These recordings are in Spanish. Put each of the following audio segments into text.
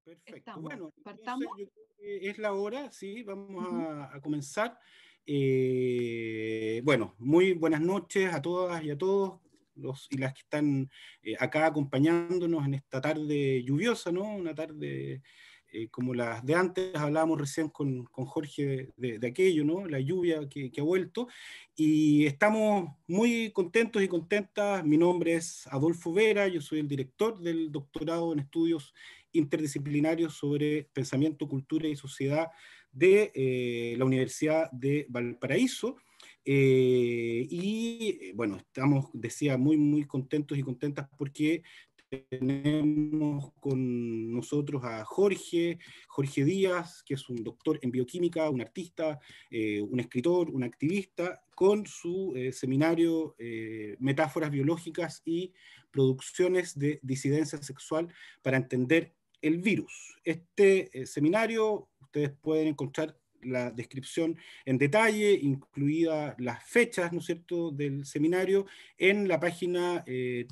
Perfecto. Estamos. Bueno, entonces ¿Partamos? yo creo que es la hora, sí, vamos Ujú. a comenzar. Bueno, muy buenas noches a todas y a todos los y las que están acá acompañándonos en esta tarde lluviosa, ¿no? Una tarde como las de antes, hablábamos recién con Jorge de aquello, ¿no? La lluvia que ha vuelto. Y estamos muy contentos y contentas. Mi nombre es Adolfo Vera, yo soy el director del doctorado en estudios interdisciplinarios sobre pensamiento, cultura y sociedad de la Universidad de Valparaíso. Bueno, estamos, decía, muy, muy contentos y contentas porque tenemos con nosotros a Jorge Díaz, que es un doctor en bioquímica, un artista, un escritor, un activista, con su seminario Metáforas biológicas y producciones de disidencia sexual para entender el virus. Este seminario ustedes pueden encontrar la descripción en detalle, incluidas las fechas, ¿no es cierto?, del seminario en la página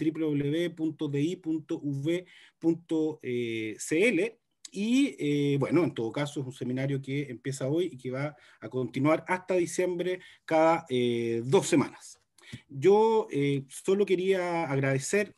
www.di.uv.cl. Y bueno, en todo caso es un seminario que empieza hoy y que va a continuar hasta diciembre cada 2 semanas. Yo solo quería agradecer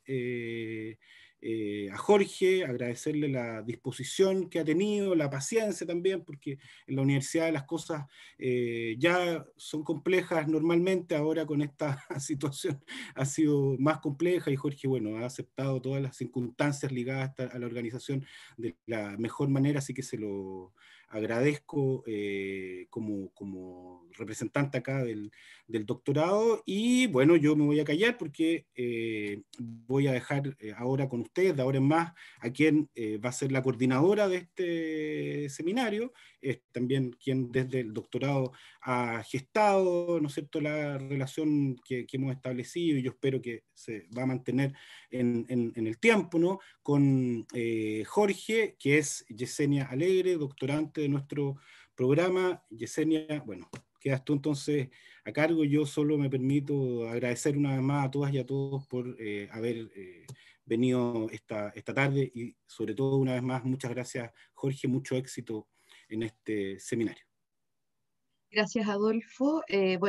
a Jorge, agradecerle la disposición que ha tenido, la paciencia también, porque en la universidad las cosas ya son complejas normalmente, ahora con esta situación ha sido más compleja y Jorge, bueno, ha aceptado todas las circunstancias ligadas a la organización de la mejor manera, así que se lo agradezco como representante acá del doctorado. Y bueno, yo me voy a callar porque voy a dejar ahora con ustedes, de ahora en más, a quien va a ser la coordinadora de este seminario, es también quien desde el doctorado ha gestado, ¿no es cierto?, la relación que hemos establecido y yo espero que se va a mantener en el tiempo, ¿no?, con Jorge, que es Yesenia Alegre, doctorante de nuestro programa. Yesenia, bueno, quedas tú entonces a cargo. Yo solo me permito agradecer una vez más a todas y a todos por haber venido esta tarde y sobre todo una vez más, muchas gracias Jorge, mucho éxito en este seminario. Gracias, Adolfo.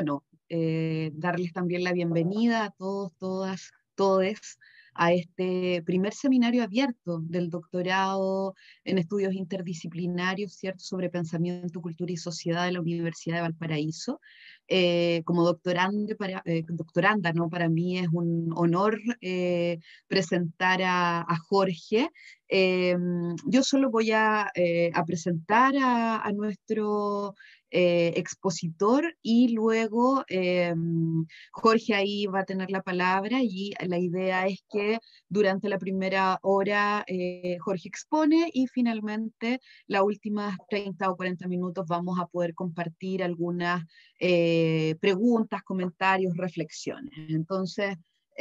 Darles también la bienvenida a todos, todas, todes a este primer seminario abierto del doctorado en estudios interdisciplinarios, ¿cierto?, sobre pensamiento, cultura y sociedad de la Universidad de Valparaíso. Como doctoranda, ¿no? Para mí es un honor presentar a Jorge. Eh, yo solo voy a presentar a nuestro expositor y luego Jorge ahí va a tener la palabra y la idea es que durante la primera hora Jorge expone y finalmente las últimas 30 o 40 minutos vamos a poder compartir algunas preguntas, comentarios, reflexiones. Entonces,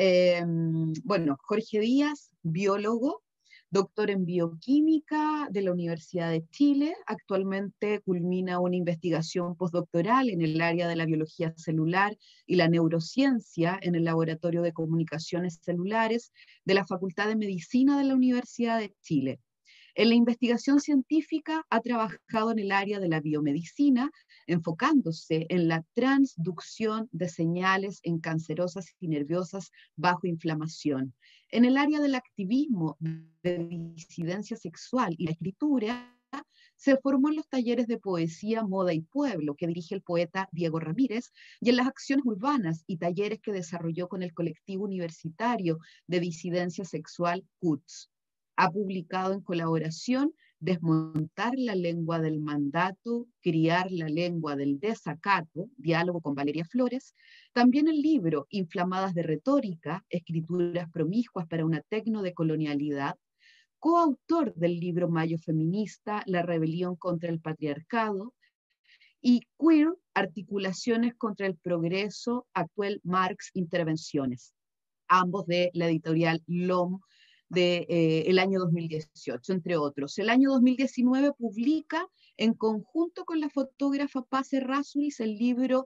Jorge Díaz, biólogo, doctor en bioquímica de la Universidad de Chile. Actualmente culmina una investigación postdoctoral en el área de la biología celular y la neurociencia en el Laboratorio de Comunicaciones Celulares de la Facultad de Medicina de la Universidad de Chile. En la investigación científica ha trabajado en el área de la biomedicina, enfocándose en la transducción de señales en cancerosas y nerviosas bajo inflamación. En el área del activismo de disidencia sexual y la escritura, se formó en los talleres de poesía, moda y pueblo que dirige el poeta Diego Ramírez y en las acciones urbanas y talleres que desarrolló con el colectivo universitario de disidencia sexual CUTS. Ha publicado en colaboración Desmontar la lengua del mandato, criar la lengua del desacato, diálogo con Valeria Flores. También el libro Inflamadas de retórica, escrituras promiscuas para una tecnodecolonialidad. Coautor del libro Mayo Feminista, La rebelión contra el patriarcado. Y Queer, articulaciones contra el progreso, actual Marx, intervenciones. Ambos de la editorial LOM del año 2018, entre otros. El año 2019 publica, en conjunto con la fotógrafa Paz Errázuriz, el libro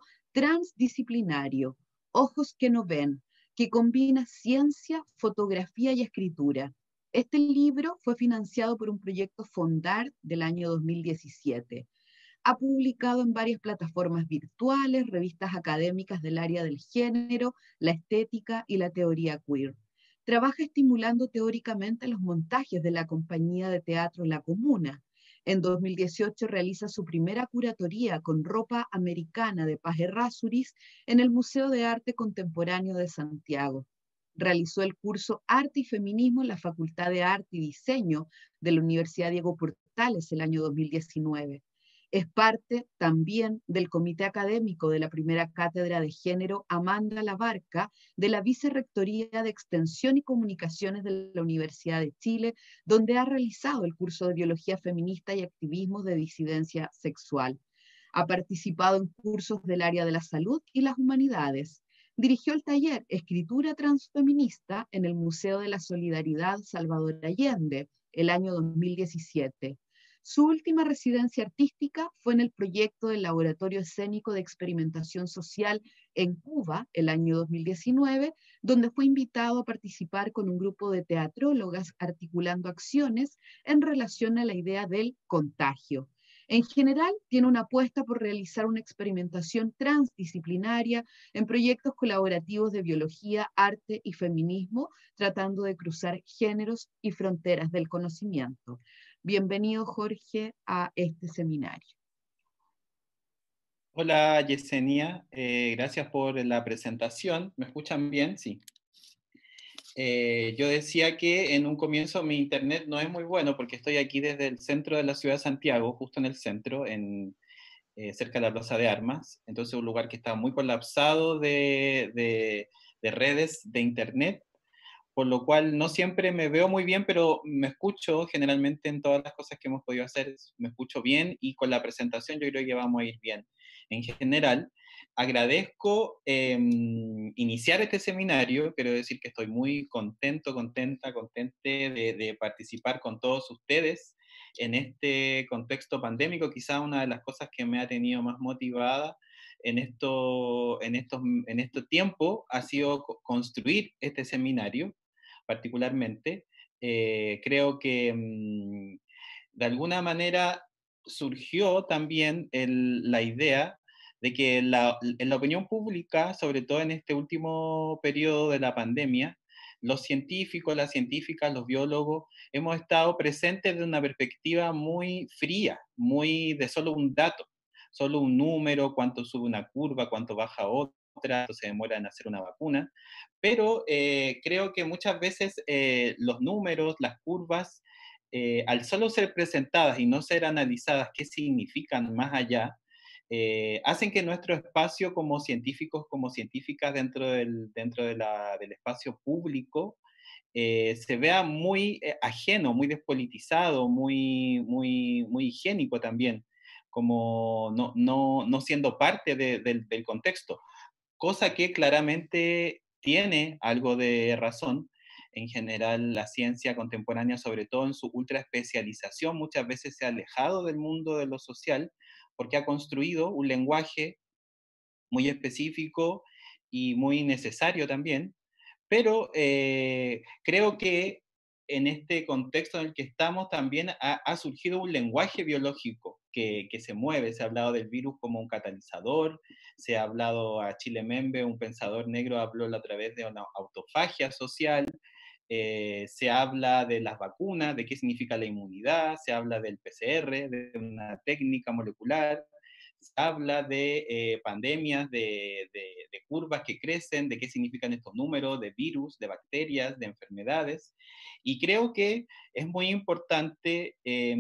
Transdisciplinario, Ojos que no ven, que combina ciencia, fotografía y escritura. Este libro fue financiado por un proyecto Fondar del año 2017. Ha publicado en varias plataformas virtuales, revistas académicas del área del género, la estética y la teoría queer. Trabaja estimulando teóricamente los montajes de la compañía de teatro La Comuna. En 2018 realiza su primera curatoría con ropa americana de Paz Errázuriz en el Museo de Arte Contemporáneo de Santiago. Realizó el curso Arte y Feminismo en la Facultad de Arte y Diseño de la Universidad Diego Portales el año 2019. Es parte también del comité académico de la primera cátedra de género Amanda Labarca de la Vicerrectoría de Extensión y Comunicaciones de la Universidad de Chile, donde ha realizado el curso de Biología Feminista y Activismo de Disidencia Sexual. Ha participado en cursos del área de la salud y las humanidades. Dirigió el taller Escritura Transfeminista en el Museo de la Solidaridad Salvador Allende el año 2017. Su última residencia artística fue en el proyecto del Laboratorio Escénico de Experimentación Social en Cuba el año 2019, donde fue invitado a participar con un grupo de teatrólogas articulando acciones en relación a la idea del contagio. En general, tiene una apuesta por realizar una experimentación transdisciplinaria en proyectos colaborativos de biología, arte y feminismo, tratando de cruzar géneros y fronteras del conocimiento. Bienvenido, Jorge, a este seminario. Hola, Yesenia. Gracias por la presentación. ¿Me escuchan bien? Sí. Yo decía que en un comienzo mi internet no es muy bueno porque estoy aquí desde el centro de la ciudad de Santiago, justo en el centro, cerca de la Plaza de Armas. Entonces un lugar que está muy colapsado de redes de internet, por lo cual no siempre me veo muy bien, pero me escucho generalmente en todas las cosas que hemos podido hacer, me escucho bien y con la presentación yo creo que vamos a ir bien. En general, agradezco iniciar este seminario, quiero decir que estoy muy contento, contente de participar con todos ustedes en este contexto pandémico, quizá una de las cosas que me ha tenido más motivada en este tiempo ha sido construir este seminario particularmente. Creo que de alguna manera surgió también la idea de que en la opinión pública, sobre todo en este último periodo de la pandemia, los científicos, las científicas, los biólogos, hemos estado presentes de una perspectiva muy fría, muy de solo un dato, solo un número, cuánto sube una curva, cuánto baja otra, cuánto se demora en hacer una vacuna, pero creo que muchas veces los números, las curvas, al solo ser presentadas y no ser analizadas qué significan más allá, hacen que nuestro espacio como científicos, como científicas del espacio público, se vea muy ajeno, muy despolitizado, muy higiénico también, como no siendo parte del contexto, cosa que claramente tiene algo de razón. En general, la ciencia contemporánea, sobre todo en su ultra especialización, muchas veces se ha alejado del mundo de lo social porque ha construido un lenguaje muy específico y muy necesario también, pero creo que en este contexto en el que estamos también ha surgido un lenguaje biológico que se mueve. Se ha hablado del virus como un catalizador, se ha hablado a Chile Membe, un pensador negro, habló a través de una autofagia social, se habla de las vacunas, de qué significa la inmunidad, se habla del PCR, de una técnica molecular, se habla de pandemias, de curvas que crecen, de qué significan estos números, de virus, de bacterias, de enfermedades. Y creo que es muy importante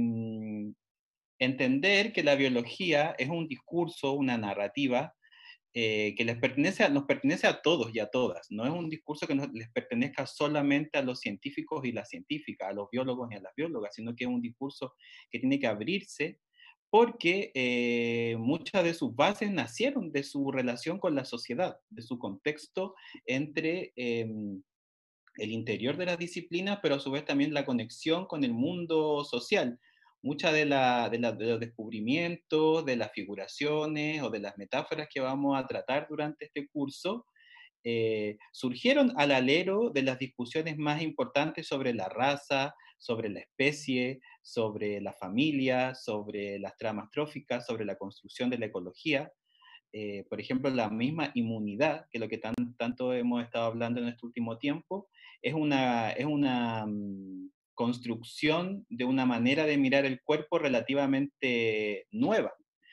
entender que la biología es un discurso, una narrativa que nos pertenece a todos y a todas. No es un discurso que les pertenezca solamente a los científicos y las científicas, a los biólogos y a las biólogas, sino que es un discurso que tiene que abrirse porque muchas de sus bases nacieron de su relación con la sociedad, de su contexto entre el interior de las disciplinas, pero a su vez también la conexión con el mundo social. Muchas de los descubrimientos, de las figuraciones o de las metáforas que vamos a tratar durante este curso surgieron al alero de las discusiones más importantes sobre la raza, sobre la especie, sobre la familia, sobre las tramas tróficas, sobre la construcción de la ecología. Por ejemplo, la misma inmunidad, que es lo que tanto hemos estado hablando en este último tiempo, es una construcción de una manera de mirar el cuerpo relativamente nueva.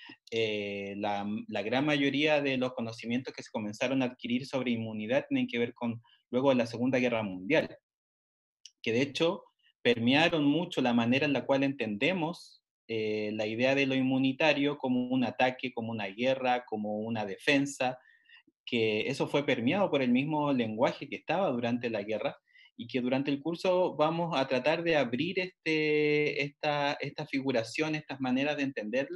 La gran mayoría de los conocimientos que se comenzaron a adquirir sobre inmunidad tienen que ver con luego de la Segunda Guerra Mundial, que de hecho permearon mucho la manera en la cual entendemos la idea de lo inmunitario como un ataque, como una guerra, como una defensa, que eso fue permeado por el mismo lenguaje que estaba durante la guerra y que durante el curso vamos a tratar de abrir esta figuración, estas maneras de entenderlo,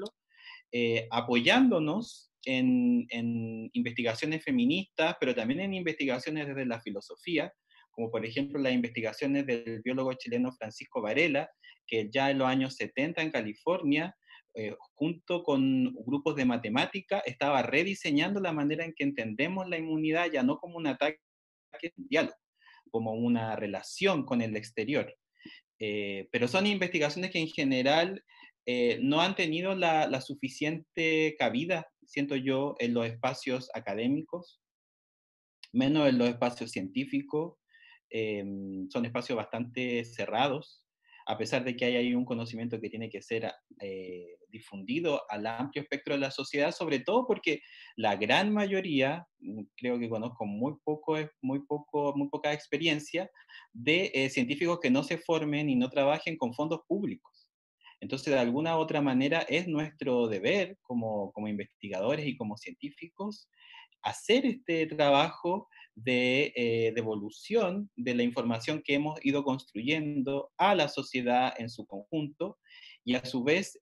apoyándonos en investigaciones feministas, pero también en investigaciones desde la filosofía, como por ejemplo las investigaciones del biólogo chileno Francisco Varela, que ya en los años 70 en California, junto con grupos de matemática, estaba rediseñando la manera en que entendemos la inmunidad, ya no como un ataque mundial, como una relación con el exterior. Pero son investigaciones que en general no han tenido la suficiente cabida, siento yo, en los espacios académicos, menos en los espacios científicos. Son espacios bastante cerrados, a pesar de que hay ahí un conocimiento que tiene que ser difundido al amplio espectro de la sociedad, sobre todo porque la gran mayoría, creo que conozco muy poca experiencia de científicos que no se formen y no trabajen con fondos públicos. Entonces, de alguna u otra manera, es nuestro deber como investigadores y como científicos hacer este trabajo de devolución de la información que hemos ido construyendo a la sociedad en su conjunto y a su vez,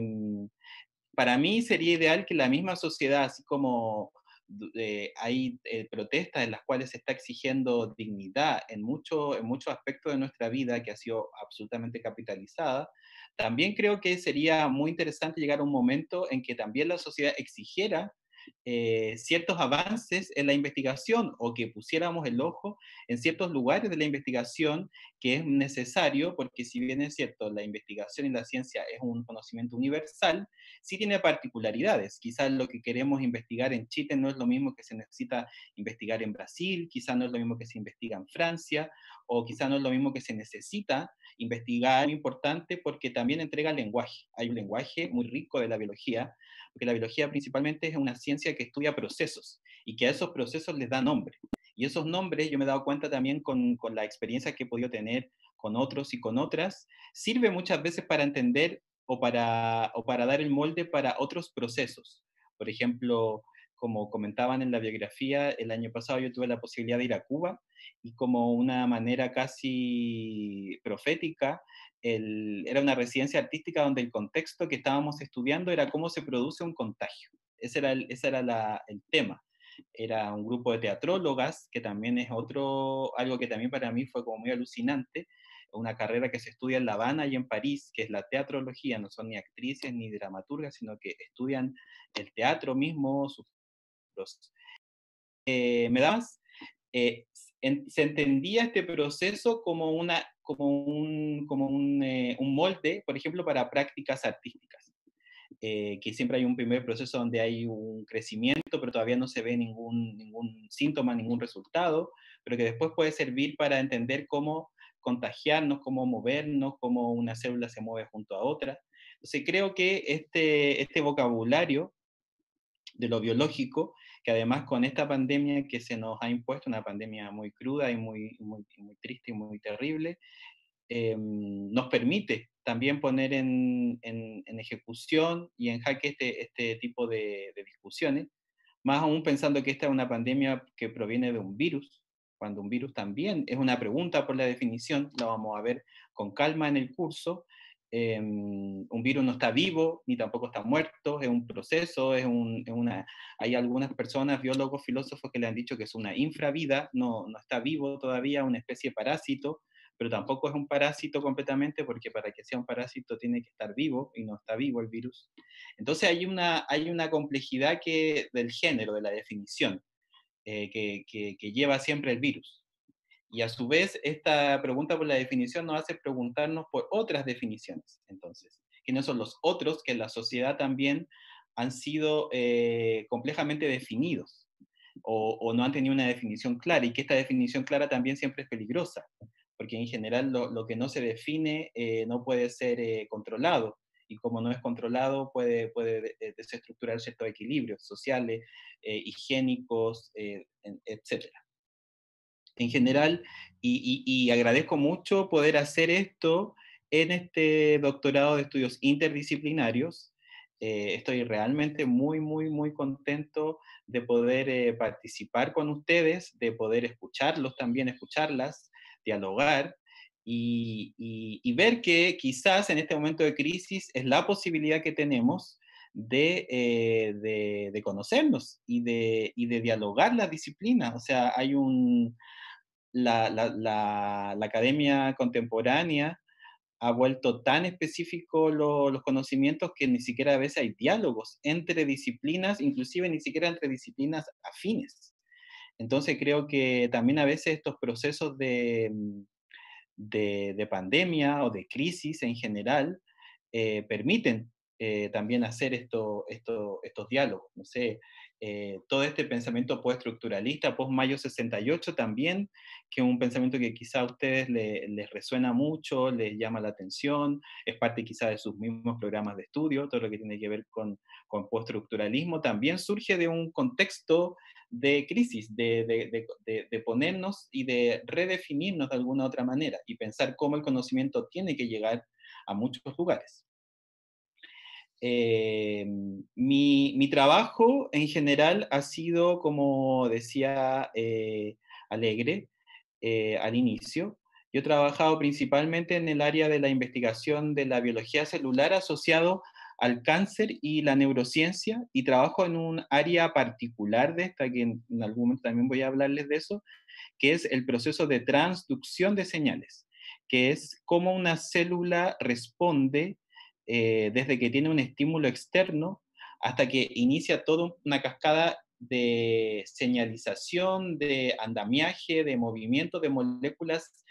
para mí sería ideal que la misma sociedad, así como hay protestas en las cuales se está exigiendo dignidad en muchos aspectos de nuestra vida que ha sido absolutamente capitalizada, también creo que sería muy interesante llegar a un momento en que también la sociedad exigiera ciertos avances en la investigación o que pusiéramos el ojo en ciertos lugares de la investigación que es necesario, porque si bien es cierto, la investigación y la ciencia es un conocimiento universal, sí tiene particularidades. Quizás lo que queremos investigar en Chile no es lo mismo que se necesita investigar en Brasil, quizás no es lo mismo que se investiga en Francia, o quizás no es lo mismo que se necesita investigar, muy importante porque también entrega lenguaje. Hay un lenguaje muy rico de la biología, porque la biología principalmente es una ciencia que estudia procesos y que a esos procesos les da nombre. Y esos nombres, yo me he dado cuenta también con la experiencia que he podido tener con otros y con otras, sirve muchas veces para entender o para dar el molde para otros procesos. Por ejemplo, como comentaban en la biografía, el año pasado yo tuve la posibilidad de ir a Cuba y como una manera casi profética, era una residencia artística donde el contexto que estábamos estudiando era cómo se produce un contagio. Ese era el tema. Era un grupo de teatrólogas, que también es algo que también para mí fue como muy alucinante, una carrera que se estudia en La Habana y en París, que es la teatrología, no son ni actrices ni dramaturgas, sino que estudian el teatro mismo, sus procesos. Me da más, se entendía este proceso como un molde, por ejemplo, para prácticas artísticas. Que siempre hay un primer proceso donde hay un crecimiento, pero todavía no se ve ningún síntoma, ningún resultado, pero que después puede servir para entender cómo contagiarnos, cómo movernos, cómo una célula se mueve junto a otra. Entonces creo que este vocabulario de lo biológico, que además con esta pandemia que se nos ha impuesto, una pandemia muy cruda y muy triste y muy terrible, nos permite también poner en ejecución y en jaque este tipo de discusiones, más aún pensando que esta es una pandemia que proviene de un virus, cuando un virus también es una pregunta por la definición, la vamos a ver con calma en el curso. Un virus no está vivo, ni tampoco está muerto, es un proceso, hay algunas personas, biólogos, filósofos, que le han dicho que es una infravida, no está vivo todavía, una especie de parásito, pero tampoco es un parásito completamente, porque para que sea un parásito tiene que estar vivo, y no está vivo el virus. Entonces hay una complejidad del género, de la definición. que lleva siempre el virus. Y a su vez, esta pregunta por la definición nos hace preguntarnos por otras definiciones, entonces, quiénes son los otros que en la sociedad también han sido complejamente definidos o no han tenido una definición clara, y que esta definición clara también siempre es peligrosa, porque en general lo que no se define no puede ser controlado, y como no es controlado puede desestructurar ciertos equilibrios sociales, higiénicos, etc. En general, y agradezco mucho poder hacer esto en este doctorado de estudios interdisciplinarios. Estoy realmente muy, muy, muy contento de poder participar con ustedes, de poder escucharlos también, escucharlas, dialogar y ver que quizás en este momento de crisis es la posibilidad que tenemos de conocernos y de dialogar las disciplinas. O sea, hay la academia contemporánea ha vuelto tan específico los conocimientos que ni siquiera a veces hay diálogos entre disciplinas, inclusive ni siquiera entre disciplinas afines. Entonces creo que también a veces estos procesos de pandemia o de crisis en general permiten también hacer estos diálogos. No sé, todo este pensamiento postestructuralista, post-Mayo 68 también, que es un pensamiento que quizá a ustedes les resuena mucho, les llama la atención, es parte quizá de sus mismos programas de estudio, todo lo que tiene que ver con postestructuralismo, también surge de un contexto de crisis, de ponernos y de redefinirnos de alguna otra manera y pensar cómo el conocimiento tiene que llegar a muchos lugares. Mi trabajo en general ha sido, como decía Alegre al inicio, yo he trabajado principalmente en el área de la investigación de la biología celular asociado al cáncer y la neurociencia, y trabajo en un área particular de esta, que en algún momento también voy a hablarles de eso, que es el proceso de transducción de señales, que es cómo una célula responde desde que tiene un estímulo externo hasta que inicia toda una cascada de señalización, de andamiaje, de movimiento de moléculas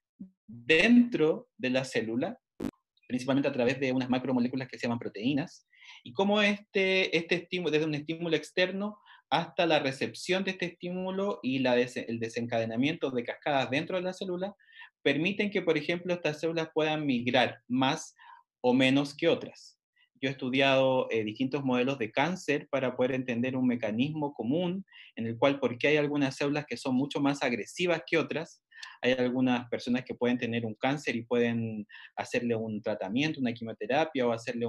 dentro de la célula, principalmente a través de unas macromoléculas que se llaman proteínas, y cómo este estímulo, desde un estímulo externo hasta la recepción de este estímulo y el desencadenamiento de cascadas dentro de la célula, permiten que, por ejemplo, estas células puedan migrar más o menos que otras. Yo he estudiado distintos modelos de cáncer para poder entender un mecanismo común en el cual, por qué hay algunas células que son mucho más agresivas que otras. Hay algunas personas que pueden tener un cáncer y pueden hacerle un tratamiento, una quimioterapia o hacerle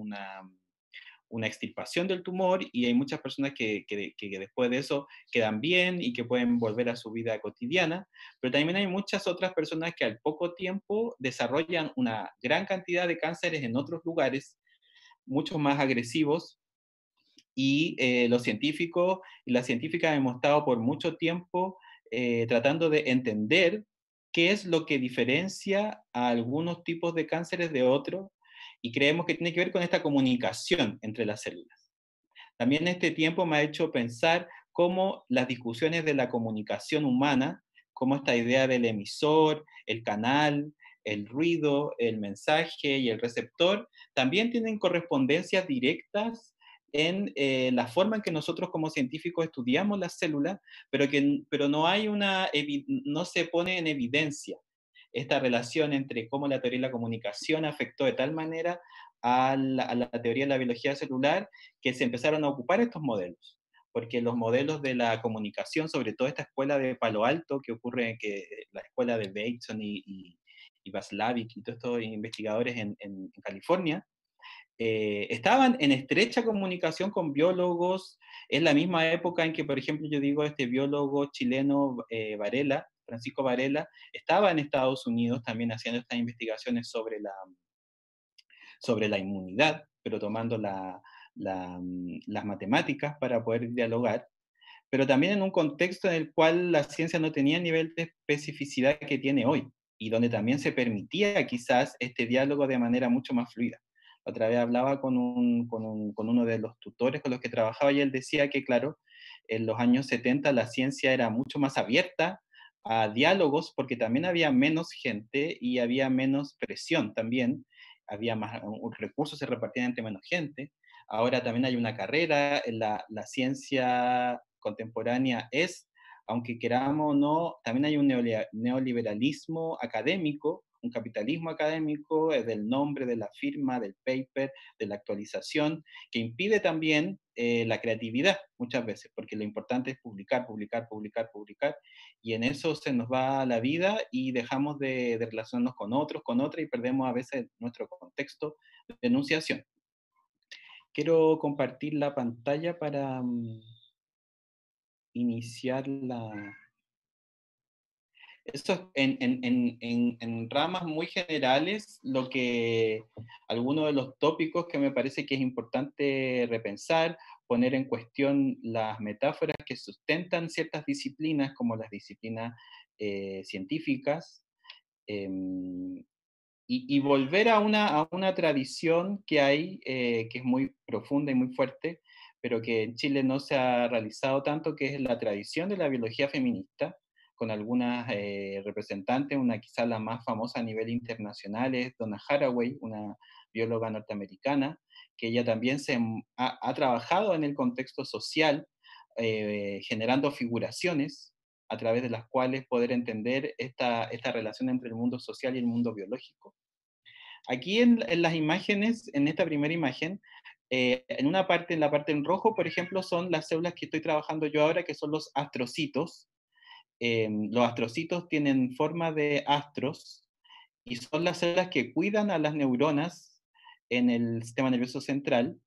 una extirpación del tumor, y hay muchas personas que después de eso quedan bien y que pueden volver a su vida cotidiana, pero también hay muchas otras personas que al poco tiempo desarrollan una gran cantidad de cánceres en otros lugares, mucho más agresivos, y los científicos y las científicas hemos estado por mucho tiempo tratando de entender qué es lo que diferencia a algunos tipos de cánceres de otros, y creemos que tiene que ver con esta comunicación entre las células. También este tiempo me ha hecho pensar cómo las discusiones de la comunicación humana, como esta idea del emisor, el canal, el ruido, el mensaje y el receptor, también tienen correspondencias directas en la forma en que nosotros como científicos estudiamos las células, pero no se pone en evidencia esta relación entre cómo la teoría de la comunicación afectó de tal manera a la teoría de la biología celular, que se empezaron a ocupar estos modelos, porque los modelos de la comunicación, sobre todo esta escuela de Palo Alto, que ocurre, que la escuela de Bateson y Vaslavic y todos estos investigadores en California, estaban en estrecha comunicación con biólogos, en la misma época en que, por ejemplo, yo digo, este biólogo chileno Varela, Francisco Varela, estaba en Estados Unidos también haciendo estas investigaciones sobre la inmunidad, pero tomando las matemáticas para poder dialogar, pero también en un contexto en el cual la ciencia no tenía el nivel de especificidad que tiene hoy, y donde también se permitía quizás este diálogo de manera mucho más fluida. Otra vez hablaba con uno de los tutores con los que trabajaba, y él decía que, claro, en los años 70 la ciencia era mucho más abierta a diálogos porque también había menos gente y había menos presión también, había más recursos, se repartían entre menos gente. Ahora también hay una carrera, la ciencia contemporánea es, aunque queramos o no, también hay un neoliberalismo académico, un capitalismo académico del nombre, de la firma, del paper, de la actualización, que impide también la creatividad muchas veces, porque lo importante es publicar, publicar, publicar, publicar, y en eso se nos va la vida y dejamos de relacionarnos con otros, con otras, y perdemos a veces nuestro contexto de enunciación. Quiero compartir la pantalla para iniciar la... Eso en ramas muy generales, algunos de los tópicos que me parece que es importante repensar, poner en cuestión las metáforas que sustentan ciertas disciplinas, como las disciplinas científicas, y volver a una tradición que hay, que es muy profunda y muy fuerte, pero que en Chile no se ha realizado tanto, que es la tradición de la biología feminista, con algunas representantes, una quizá la más famosa a nivel internacional es Donna Haraway, una bióloga norteamericana, que ella también ha trabajado en el contexto social, generando figuraciones a través de las cuales poder entender esta relación entre el mundo social y el mundo biológico. Aquí en las imágenes, en esta primera imagen, en una parte, en la parte en rojo, por ejemplo, son las células que estoy trabajando yo ahora, que son los astrocitos. Los astrocitos tienen forma de astros y son las células que cuidan a las neuronas en el sistema nervioso central,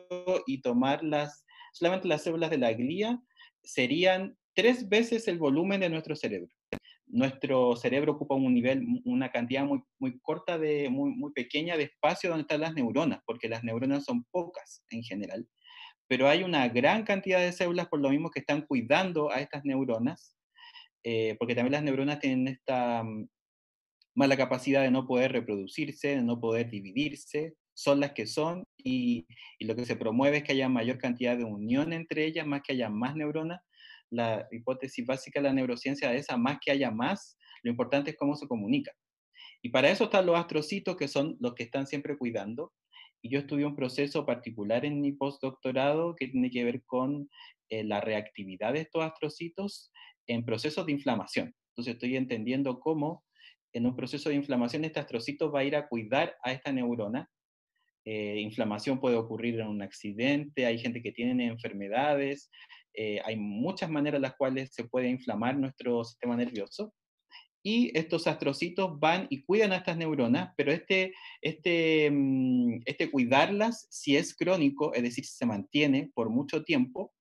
y solamente las células de la glía serían 3 veces el volumen de nuestro cerebro. Nuestro cerebro ocupa una cantidad muy, muy corta, muy pequeña de espacio donde están las neuronas, porque las neuronas son pocas en general, pero hay una gran cantidad de células por lo mismo que están cuidando a estas neuronas, porque también las neuronas tienen esta mala capacidad de no poder reproducirse, de no poder dividirse, son las que son, y lo que se promueve es que haya mayor cantidad de unión entre ellas, más que haya más neuronas. La hipótesis básica de la neurociencia es esa, más que haya más, lo importante es cómo se comunica. Y para eso están los astrocitos, que son los que están siempre cuidando. Y yo estudié un proceso particular en mi postdoctorado que tiene que ver con la reactividad de estos astrocitos en procesos de inflamación. Entonces estoy entendiendo cómo en un proceso de inflamación este astrocito va a ir a cuidar a esta neurona. Inflamación puede ocurrir en un accidente, hay gente que tiene enfermedades, hay muchas maneras en las cuales se puede inflamar nuestro sistema nervioso, y estos astrocitos van y cuidan a estas neuronas, pero este cuidarlas, si es crónico, es decir, si se mantiene por mucho tiempo,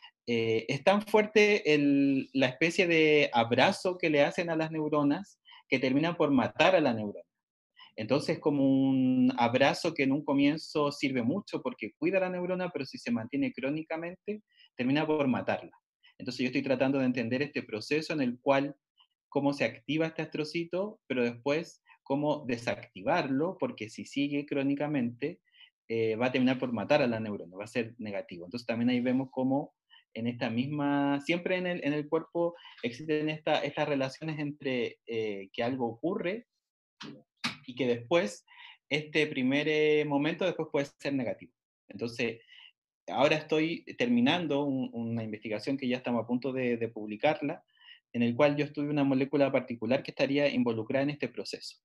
es tan fuerte la especie de abrazo que le hacen a las neuronas que terminan por matar a la neurona. Entonces, como un abrazo que en un comienzo sirve mucho porque cuida a la neurona, pero si se mantiene crónicamente, termina por matarla. Entonces, yo estoy tratando de entender este proceso en el cual cómo se activa este astrocito, pero después cómo desactivarlo, porque si sigue crónicamente, va a terminar por matar a la neurona, va a ser negativo. Entonces, también ahí vemos cómo en esta misma, siempre en el cuerpo existen estas relaciones entre que algo ocurre y que después, este primer momento después puede ser negativo. Entonces, ahora estoy terminando una investigación que ya estamos a punto de publicarla, en el cual yo estudio una molécula particular que estaría involucrada en este proceso.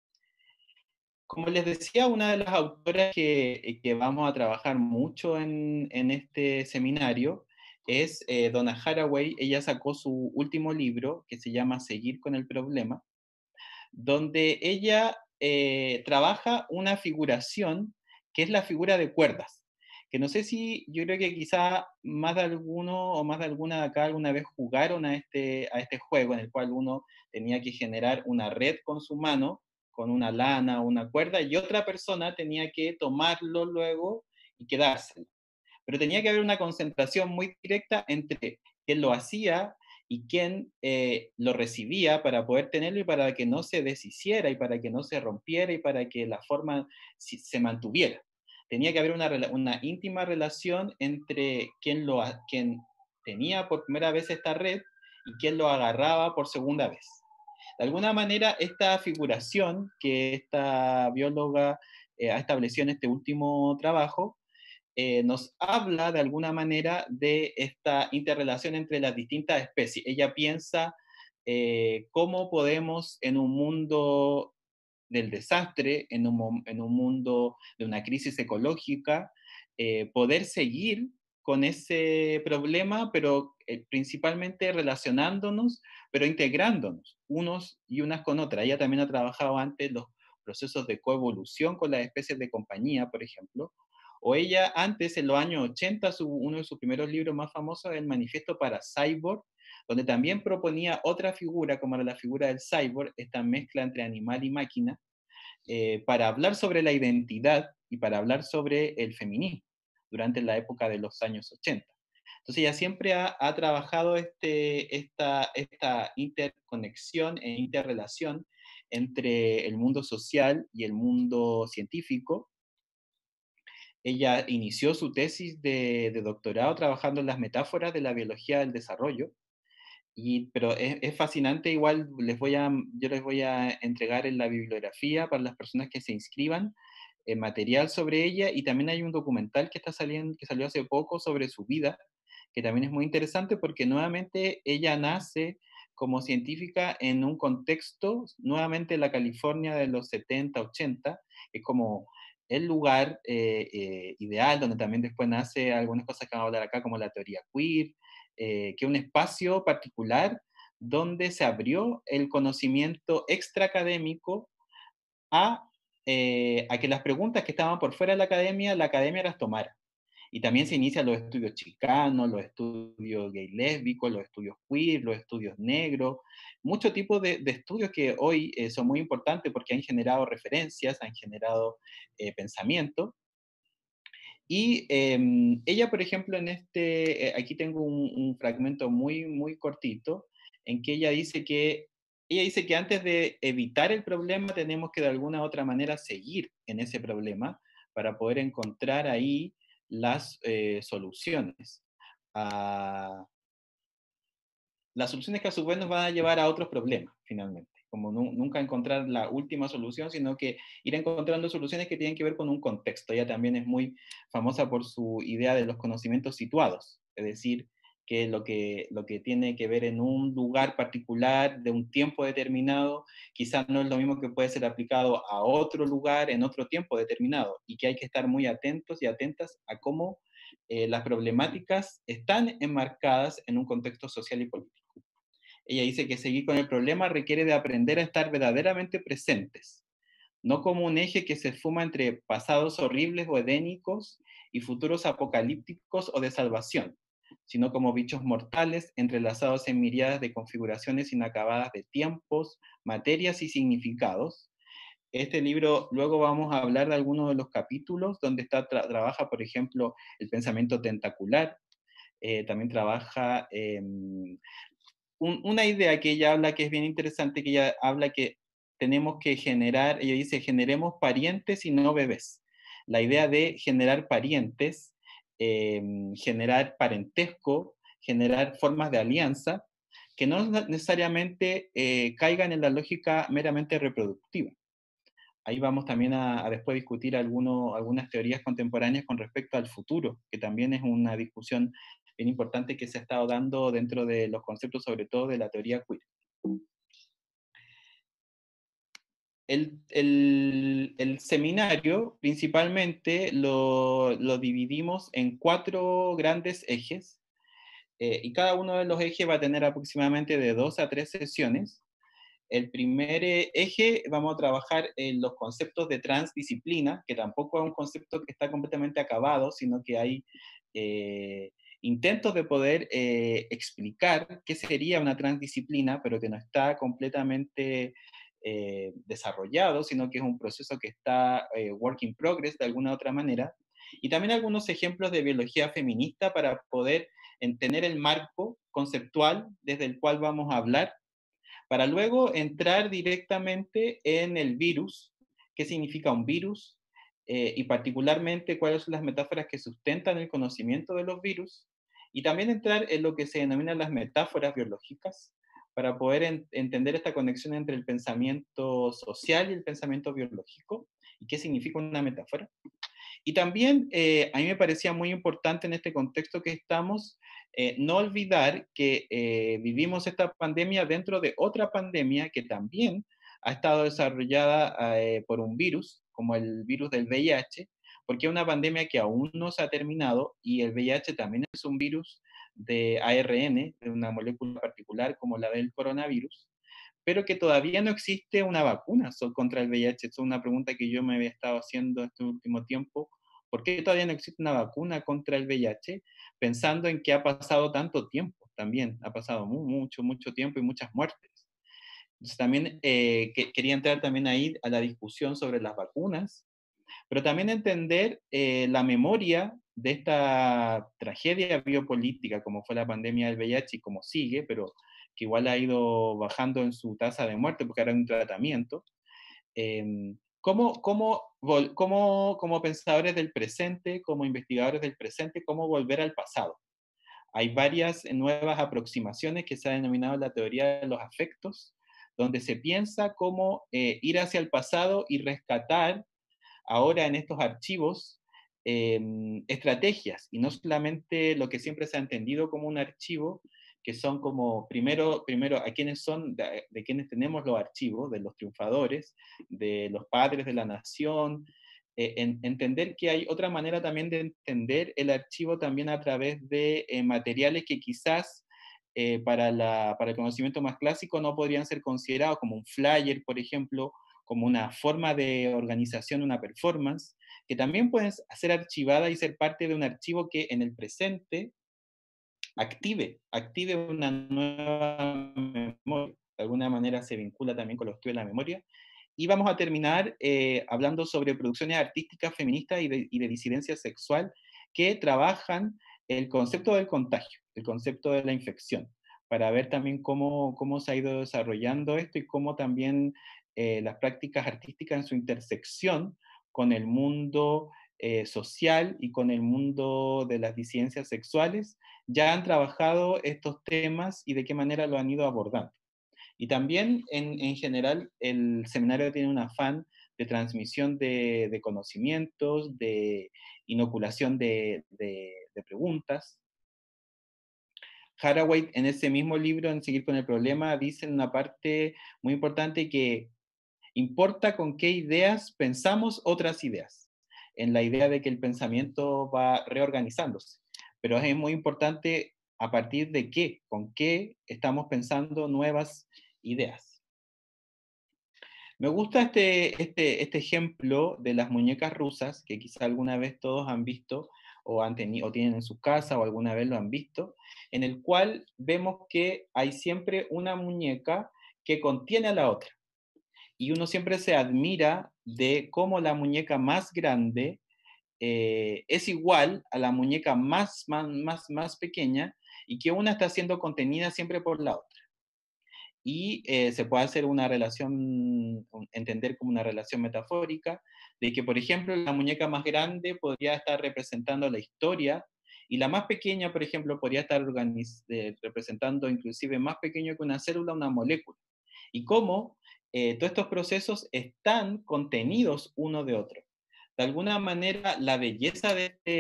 Como les decía, una de las autoras que vamos a trabajar mucho en este seminario es Donna Haraway. Ella sacó su último libro que se llama Seguir con el problema, donde ella trabaja una figuración que es la figura de cuerdas, que no sé si, yo creo que quizá más de alguno o más de alguna de acá alguna vez jugaron a este juego en el cual uno tenía que generar una red con su mano, con una lana o una cuerda, y otra persona tenía que tomarlo luego y quedárselo. Pero tenía que haber una concentración muy directa entre quien lo hacía y quien lo recibía para poder tenerlo y para que no se deshiciera y para que no se rompiera y para que la forma se mantuviera. Tenía que haber una íntima relación entre quien tenía por primera vez esta red y quién lo agarraba por segunda vez. De alguna manera, esta figuración que esta bióloga ha establecido en este último trabajo nos habla de alguna manera de esta interrelación entre las distintas especies. Ella piensa cómo podemos en un mundo del desastre, en un mundo de una crisis ecológica, poder seguir con ese problema, pero principalmente relacionándonos, pero integrándonos unos y unas con otras. Ella también ha trabajado antes los procesos de coevolución con las especies de compañía, por ejemplo, o ella antes, en los años 80, uno de sus primeros libros más famosos, El Manifiesto para Cyborg, donde también proponía otra figura, como era la figura del cyborg, esta mezcla entre animal y máquina, para hablar sobre la identidad y para hablar sobre el feminismo durante la época de los años 80. Entonces ella siempre ha trabajado esta interconexión e interrelación entre el mundo social y el mundo científico. Ella inició su tesis de doctorado trabajando en las metáforas de la biología del desarrollo, pero es fascinante, igual yo les voy a entregar en la bibliografía para las personas que se inscriban, material sobre ella, y también hay un documental que está saliendo, que salió hace poco sobre su vida, que también es muy interesante porque nuevamente ella nace como científica en un contexto, nuevamente la California de los 70, 80, es como el lugar ideal, donde también después nace algunas cosas que vamos a hablar acá, como la teoría queer, que es un espacio particular donde se abrió el conocimiento extraacadémico a, a que las preguntas que estaban por fuera de la academia las tomara. Y también se inician los estudios chicanos, los estudios gay lésbicos, los estudios queer, los estudios negros, muchos tipos de estudios que hoy son muy importantes porque han generado referencias, han generado pensamiento. Y ella, por ejemplo, aquí tengo un fragmento muy, muy cortito, en que ella dice que antes de evitar el problema tenemos que de alguna u otra manera seguir en ese problema para poder encontrar ahí las soluciones. Ah, las soluciones que a su vez nos van a llevar a otros problemas, finalmente. Como nunca encontrar la última solución, sino que ir encontrando soluciones que tienen que ver con un contexto. Ella también es muy famosa por su idea de los conocimientos situados, es decir, que lo que tiene que ver en un lugar particular, de un tiempo determinado, quizás no es lo mismo que puede ser aplicado a otro lugar en otro tiempo determinado, y que hay que estar muy atentos y atentas a cómo las problemáticas están enmarcadas en un contexto social y político. Ella dice que seguir con el problema requiere de aprender a estar verdaderamente presentes, no como un eje que se esfuma entre pasados horribles o edénicos y futuros apocalípticos o de salvación, sino como bichos mortales entrelazados en miríadas de configuraciones inacabadas de tiempos, materias y significados. Este libro, luego vamos a hablar de algunos de los capítulos donde trabaja, por ejemplo, el pensamiento tentacular, también trabaja una idea que ella habla que es bien interesante, que ella habla que tenemos que generar, ella dice, generemos parientes y no bebés. La idea de generar parientes, generar parentesco, generar formas de alianza, que no necesariamente caigan en la lógica meramente reproductiva. Ahí vamos también a después discutir algunas teorías contemporáneas con respecto al futuro, que también es una discusión bien importante que se ha estado dando dentro de los conceptos, sobre todo de la teoría queer. El seminario principalmente lo dividimos en 4 grandes ejes, y cada uno de los ejes va a tener aproximadamente de 2 a 3 sesiones. El primer eje vamos a trabajar en los conceptos de transdisciplina, que tampoco es un concepto que está completamente acabado, sino que hay intentos de poder explicar qué sería una transdisciplina, pero que no está completamente desarrollado, sino que es un proceso que está work in progress de alguna otra manera. Y también algunos ejemplos de biología feminista para poder tener el marco conceptual desde el cual vamos a hablar, para luego entrar directamente en el virus, qué significa un virus, y particularmente cuáles son las metáforas que sustentan el conocimiento de los virus, y también entrar en lo que se denominan las metáforas biológicas, para poder entender esta conexión entre el pensamiento social y el pensamiento biológico, y qué significa una metáfora. Y también a mí me parecía muy importante en este contexto que estamos, no olvidar que vivimos esta pandemia dentro de otra pandemia que también ha estado desarrollada por un virus, como el virus del VIH, porque es una pandemia que aún no se ha terminado, y el VIH también es un virus de ARN, de una molécula particular como la del coronavirus, pero que todavía no existe una vacuna contra el VIH. Esta es una pregunta que yo me había estado haciendo este último tiempo. ¿Por qué todavía no existe una vacuna contra el VIH? Pensando en que ha pasado tanto tiempo también, ha pasado mucho, mucho tiempo y muchas muertes. Entonces también quería entrar también ahí a la discusión sobre las vacunas, pero también entender la memoria de esta tragedia biopolítica como fue la pandemia del VIH y como sigue, pero que igual ha ido bajando en su tasa de muerte porque ahora hay un tratamiento. Como pensadores del presente, como investigadores del presente, cómo volver al pasado? Hay varias nuevas aproximaciones que se ha denominado la teoría de los afectos, donde se piensa cómo ir hacia el pasado y rescatar ahora en estos archivos estrategias, y no solamente lo que siempre se ha entendido como un archivo, que son como, primero a quienes son, de quienes tenemos los archivos, de los triunfadores, de los padres de la nación, entender que hay otra manera también de entender el archivo también a través de materiales que quizás para el conocimiento más clásico no podrían ser considerados, como un flyer, por ejemplo, como una forma de organización, una performance, que también puede ser archivada y ser parte de un archivo que en el presente active una nueva memoria. De alguna manera se vincula también con lo que estudia la memoria. Y vamos a terminar hablando sobre producciones artísticas feministas y de disidencia sexual que trabajan el concepto del contagio, el concepto de la infección, para ver también cómo se ha ido desarrollando esto y cómo también las prácticas artísticas en su intersección con el mundo social y con el mundo de las disidencias sexuales ya han trabajado estos temas y de qué manera lo han ido abordando. Y también, en general, el seminario tiene un afán de transmisión de conocimientos, de inoculación de preguntas. Haraway, en ese mismo libro, en Seguir con el Problema, dice en una parte muy importante que importa con qué ideas pensamos otras ideas, en la idea de que el pensamiento va reorganizándose. Pero es muy importante a partir de qué, con qué estamos pensando nuevas ideas. Me gusta este ejemplo de las muñecas rusas, que quizá alguna vez todos han visto o, o tienen en su casa o alguna vez lo han visto, en el cual vemos que hay siempre una muñeca que contiene a la otra. Y uno siempre se admira de cómo la muñeca más grande es igual a la muñeca más pequeña, y que una está siendo contenida siempre por la otra. Y se puede hacer una relación, entender como una relación metafórica, de que, por ejemplo, la muñeca más grande podría estar representando la historia, y la más pequeña, por ejemplo, podría estar representando inclusive más pequeño que una célula, una molécula. Y cómo todos estos procesos están contenidos uno de otro. De alguna manera, la belleza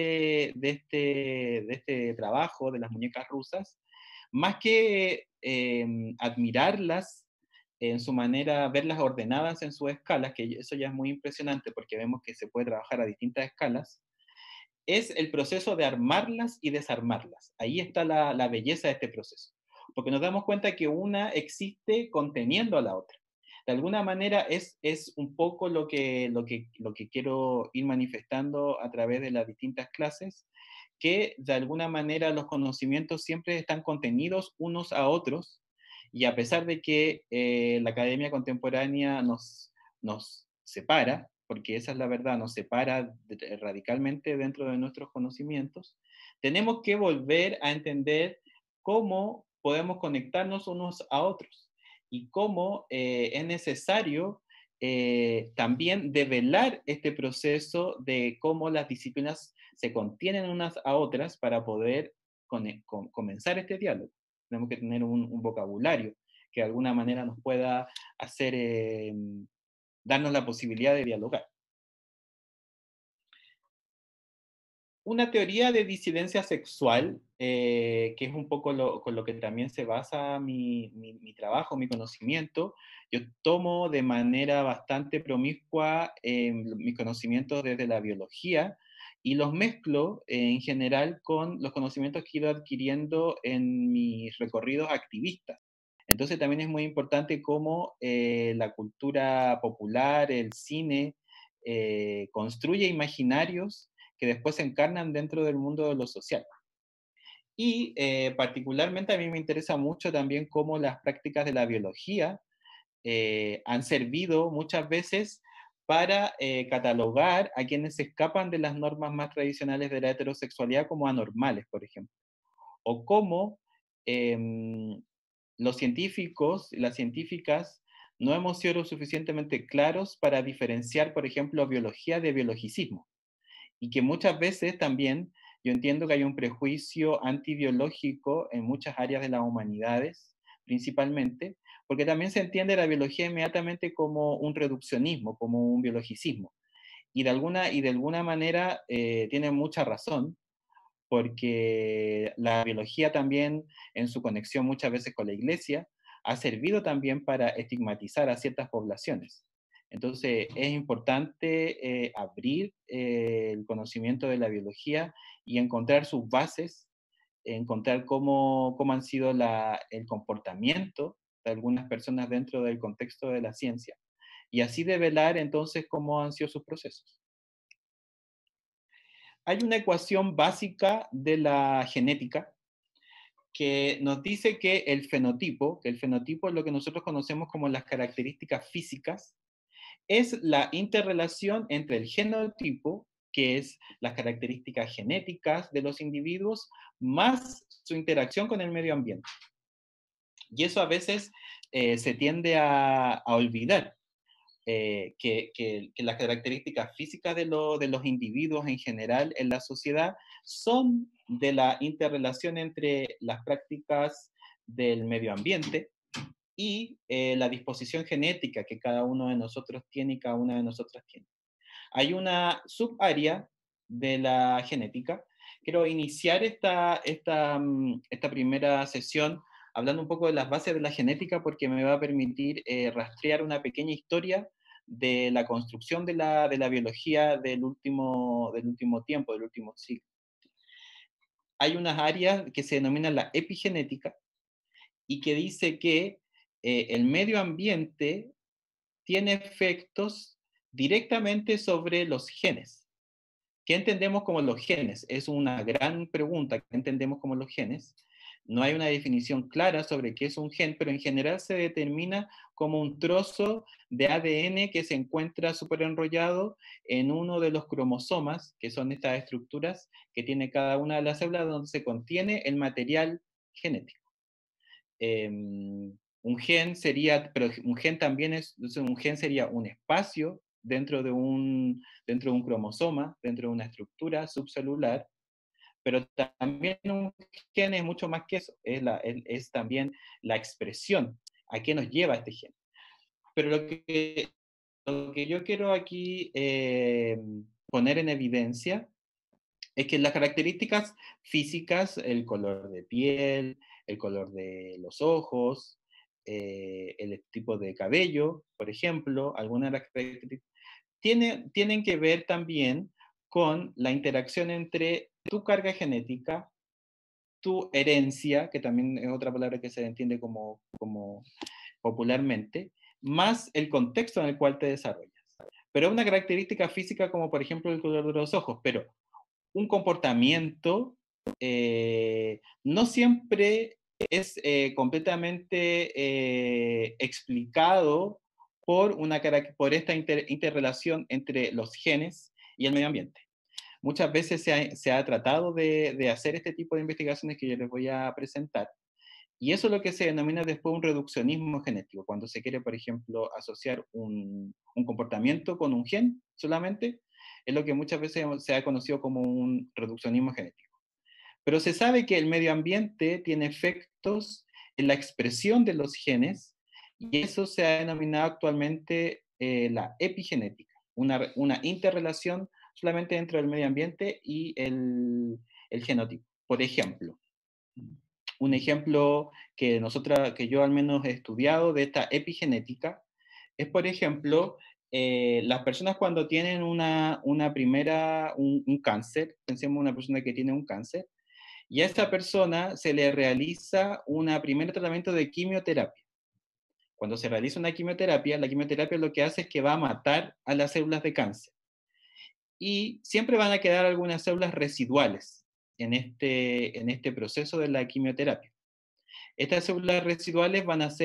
de este trabajo de las muñecas rusas, más que admirarlas en su manera, verlas ordenadas en sus escalas, que eso ya es muy impresionante porque vemos que se puede trabajar a distintas escalas, es el proceso de armarlas y desarmarlas. Ahí está la belleza de este proceso, porque nos damos cuenta que una existe conteniendo a la otra. De alguna manera es un poco lo que quiero ir manifestando a través de las distintas clases, que de alguna manera los conocimientos siempre están contenidos unos a otros, y a pesar de que la academia contemporánea nos separa, porque esa es la verdad, nos separa radicalmente dentro de nuestros conocimientos, tenemos que volver a entender cómo podemos conectarnos unos a otros y cómo es necesario también develar este proceso de cómo las disciplinas se contienen unas a otras para poder comenzar este diálogo. Tenemos que tener un vocabulario que de alguna manera nos pueda hacer, darnos la posibilidad de dialogar. Una teoría de disidencia sexual, que es un poco con lo que también se basa mi trabajo, mi conocimiento. Yo tomo de manera bastante promiscua mis conocimientos desde la biología y los mezclo en general con los conocimientos que he ido adquiriendo en mis recorridos activistas. Entonces también es muy importante cómo la cultura popular, el cine, construye imaginarios que después se encarnan dentro del mundo de lo social. Y particularmente a mí me interesa mucho también cómo las prácticas de la biología han servido muchas veces para catalogar a quienes se escapan de las normas más tradicionales de la heterosexualidad como anormales, por ejemplo. O cómo los científicos y las científicas no hemos sido lo suficientemente claros para diferenciar, por ejemplo, biología de biologicismo. Y que muchas veces también yo entiendo que hay un prejuicio antibiológico en muchas áreas de las humanidades, principalmente, porque también se entiende la biología inmediatamente como un reduccionismo, como un biologicismo. Y de alguna manera tiene mucha razón, porque la biología también, en su conexión muchas veces con la iglesia, ha servido también para estigmatizar a ciertas poblaciones. Entonces, es importante abrir el conocimiento de la biología y encontrar sus bases, encontrar cómo han sido el comportamiento de algunas personas dentro del contexto de la ciencia, y así develar entonces cómo han sido sus procesos. Hay una ecuación básica de la genética que nos dice que el fenotipo es lo que nosotros conocemos como las características físicas, es la interrelación entre el genotipo, que es las características genéticas de los individuos, más su interacción con el medio ambiente. Y eso a veces se tiende a olvidar. Que las características físicas de los individuos en general en la sociedad son de la interrelación entre las prácticas del medio ambiente y la disposición genética que cada uno de nosotros tiene y cada una de nosotras tiene. Hay una subárea de la genética. Quiero iniciar esta primera sesión hablando un poco de las bases de la genética, porque me va a permitir rastrear una pequeña historia de la construcción de la biología del último tiempo, del último siglo. Hay unas áreas que se denominan la epigenética y que dice que el medio ambiente tiene efectos directamente sobre los genes. ¿Qué entendemos como los genes? Es una gran pregunta. ¿Qué entendemos como los genes? No hay una definición clara sobre qué es un gen, pero en general se determina como un trozo de ADN que se encuentra súper enrollado en uno de los cromosomas, que son estas estructuras que tiene cada una de las células donde se contiene el material genético. Un gen sería, pero un gen también un gen sería un espacio dentro de un cromosoma, dentro de una estructura subcelular, pero también un gen es mucho más que eso, es también la expresión, a qué nos lleva este gen. Pero lo que yo quiero aquí poner en evidencia es que las características físicas, el color de piel, el color de los ojos, el tipo de cabello, por ejemplo, algunas de las características, tienen que ver también con la interacción entre tu carga genética, tu herencia, que también es otra palabra que se entiende como popularmente, más el contexto en el cual te desarrollas. Pero es una característica física como por ejemplo el color de los ojos, pero un comportamiento no siempre es completamente explicado por esta interrelación entre los genes y el medio ambiente. Muchas veces se ha tratado de hacer este tipo de investigaciones que yo les voy a presentar, y eso es lo que se denomina después un reduccionismo genético, cuando se quiere, por ejemplo, asociar un comportamiento con un gen solamente, es lo que muchas veces se ha conocido como un reduccionismo genético. Pero se sabe que el medio ambiente tiene efectos en la expresión de los genes, y eso se ha denominado actualmente la epigenética, una interrelación solamente dentro del medio ambiente y el genotipo. Por ejemplo, un ejemplo que yo al menos he estudiado de esta epigenética es, por ejemplo, las personas cuando tienen un cáncer, pensemos en una persona que tiene un cáncer, y a esta persona se le realiza un primer tratamiento de quimioterapia. Cuando se realiza una quimioterapia, la quimioterapia lo que hace es que va a matar a las células de cáncer. Y siempre van a quedar algunas células residuales en este proceso de la quimioterapia. Estas células residuales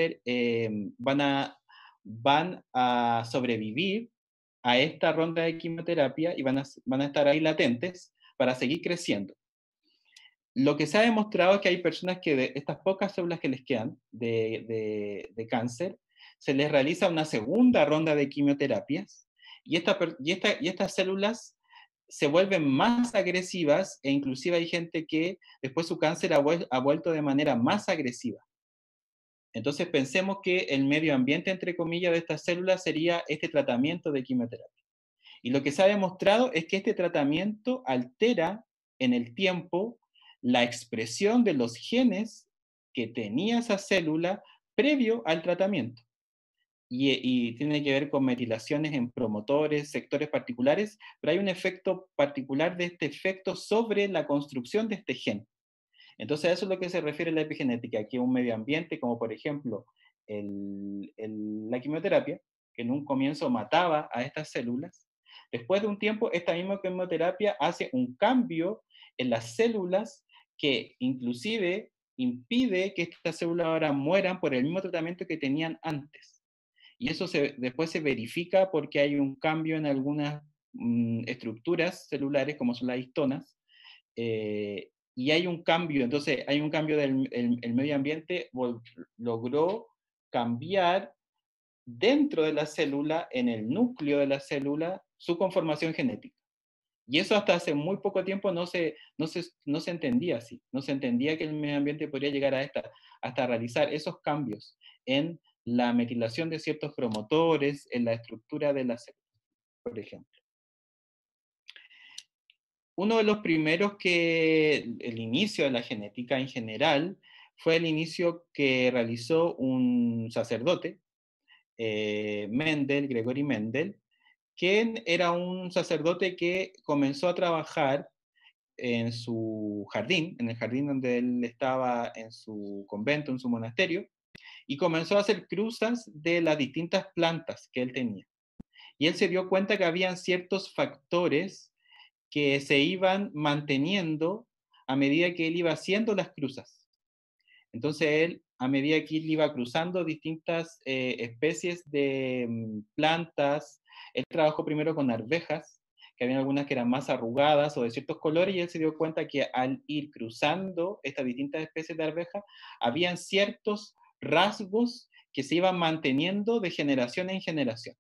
van a sobrevivir a esta ronda de quimioterapia y van a estar ahí latentes para seguir creciendo. Lo que se ha demostrado es que hay personas que de estas pocas células que les quedan de cáncer, se les realiza una segunda ronda de quimioterapias y estas células se vuelven más agresivas e inclusive hay gente que después su cáncer ha vuelto de manera más agresiva. Entonces pensemos que el medio ambiente, entre comillas, de estas células sería este tratamiento de quimioterapia. Y lo que se ha demostrado es que este tratamiento altera en el tiempo la expresión de los genes que tenía esa célula previo al tratamiento. Y tiene que ver con metilaciones en promotores, sectores particulares, pero hay un efecto particular de este efecto sobre la construcción de este gen. Entonces, a eso es lo que se refiere la epigenética, que un medio ambiente, como por ejemplo la quimioterapia, que en un comienzo mataba a estas células, después de un tiempo, esta misma quimioterapia hace un cambio en las células que inclusive impide que estas células ahora mueran por el mismo tratamiento que tenían antes. Y eso después se verifica porque hay un cambio en algunas estructuras celulares, como son las histonas, y hay un cambio, entonces hay un cambio el medio ambiente logró cambiar dentro de la célula, en el núcleo de la célula, su conformación genética. Y eso hasta hace muy poco tiempo no se entendía así, no se entendía que el medio ambiente podría llegar hasta realizar esos cambios en la metilación de ciertos promotores, en la estructura de la célula, por ejemplo. Uno de los primeros el inicio de la genética en general, fue el inicio que realizó un sacerdote, Gregory Mendel, quien era un sacerdote que comenzó a trabajar en su jardín, en el jardín donde él estaba en su convento, en su monasterio, y comenzó a hacer cruzas de las distintas plantas que él tenía. Y él se dio cuenta que habían ciertos factores que se iban manteniendo a medida que él iba haciendo las cruzas. Entonces él, a medida que él iba cruzando distintas especies de plantas, él trabajó primero con arvejas, que había algunas que eran más arrugadas o de ciertos colores, y él se dio cuenta que al ir cruzando estas distintas especies de arvejas, habían ciertos rasgos que se iban manteniendo de generación en generación.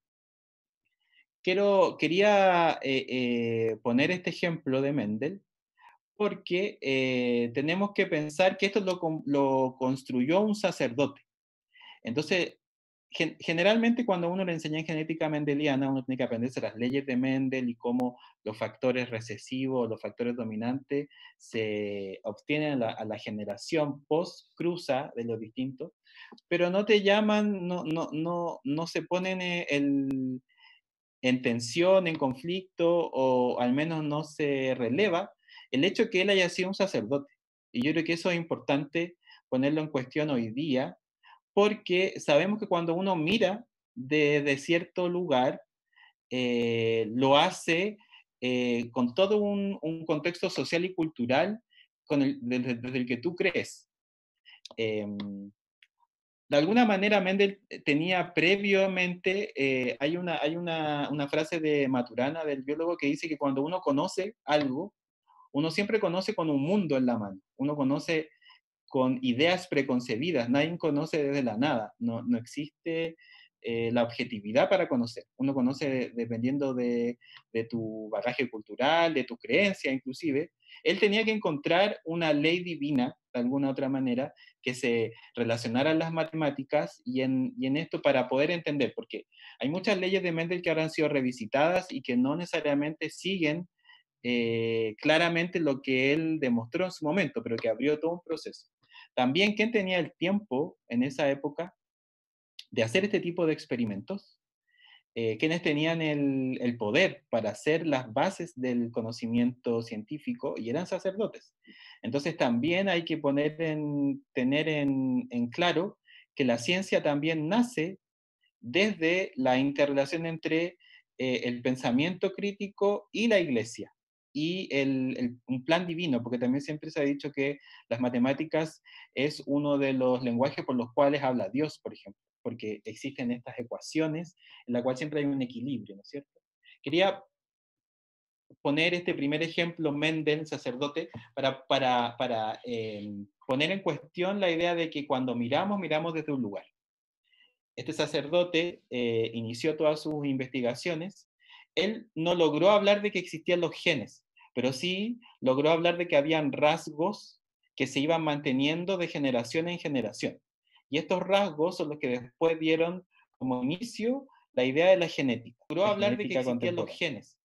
Quería poner este ejemplo de Mendel, porque tenemos que pensar que esto lo construyó un sacerdote. Entonces, generalmente cuando uno le enseña en genética mendeliana, uno tiene que aprenderse las leyes de Mendel y cómo los factores recesivos, los factores dominantes se obtienen a la generación post-cruza de los distintos, pero no te llaman, no se ponen en tensión, en conflicto, o al menos no se releva el hecho que él haya sido un sacerdote. Y yo creo que eso es importante ponerlo en cuestión hoy día, porque sabemos que cuando uno mira desde cierto lugar, lo hace con todo un contexto social y cultural desde el que tú crees. De alguna manera Mendel tenía previamente, hay una frase de Maturana, del biólogo, que dice que cuando uno conoce algo, uno siempre conoce con un mundo en la mano, uno conoce con ideas preconcebidas, nadie conoce desde la nada, no existe la objetividad para conocer. Uno conoce dependiendo de tu bagaje cultural, de tu creencia inclusive. Él tenía que encontrar una ley divina, de alguna otra manera, que se relacionara a las matemáticas y en esto para poder entender, porque hay muchas leyes de Mendel que ahora han sido revisitadas y que no necesariamente siguen claramente lo que él demostró en su momento, pero que abrió todo un proceso. También, ¿quién tenía el tiempo en esa época de hacer este tipo de experimentos? ¿Quiénes tenían el poder para hacer las bases del conocimiento científico? Y eran sacerdotes. Entonces también hay que tener en claro que la ciencia también nace desde la interrelación entre el pensamiento crítico y la iglesia, y un plan divino, porque también siempre se ha dicho que las matemáticas es uno de los lenguajes por los cuales habla Dios, por ejemplo, porque existen estas ecuaciones en la cual siempre hay un equilibrio, ¿no es cierto? Quería poner este primer ejemplo, Mendel, sacerdote, para poner en cuestión la idea de que cuando miramos desde un lugar. Este sacerdote inició todas sus investigaciones. Él no logró hablar de que existían los genes, pero sí logró hablar de que habían rasgos que se iban manteniendo de generación en generación. Y estos rasgos son los que después dieron como inicio la idea de la genética. Logró hablar de que existían los genes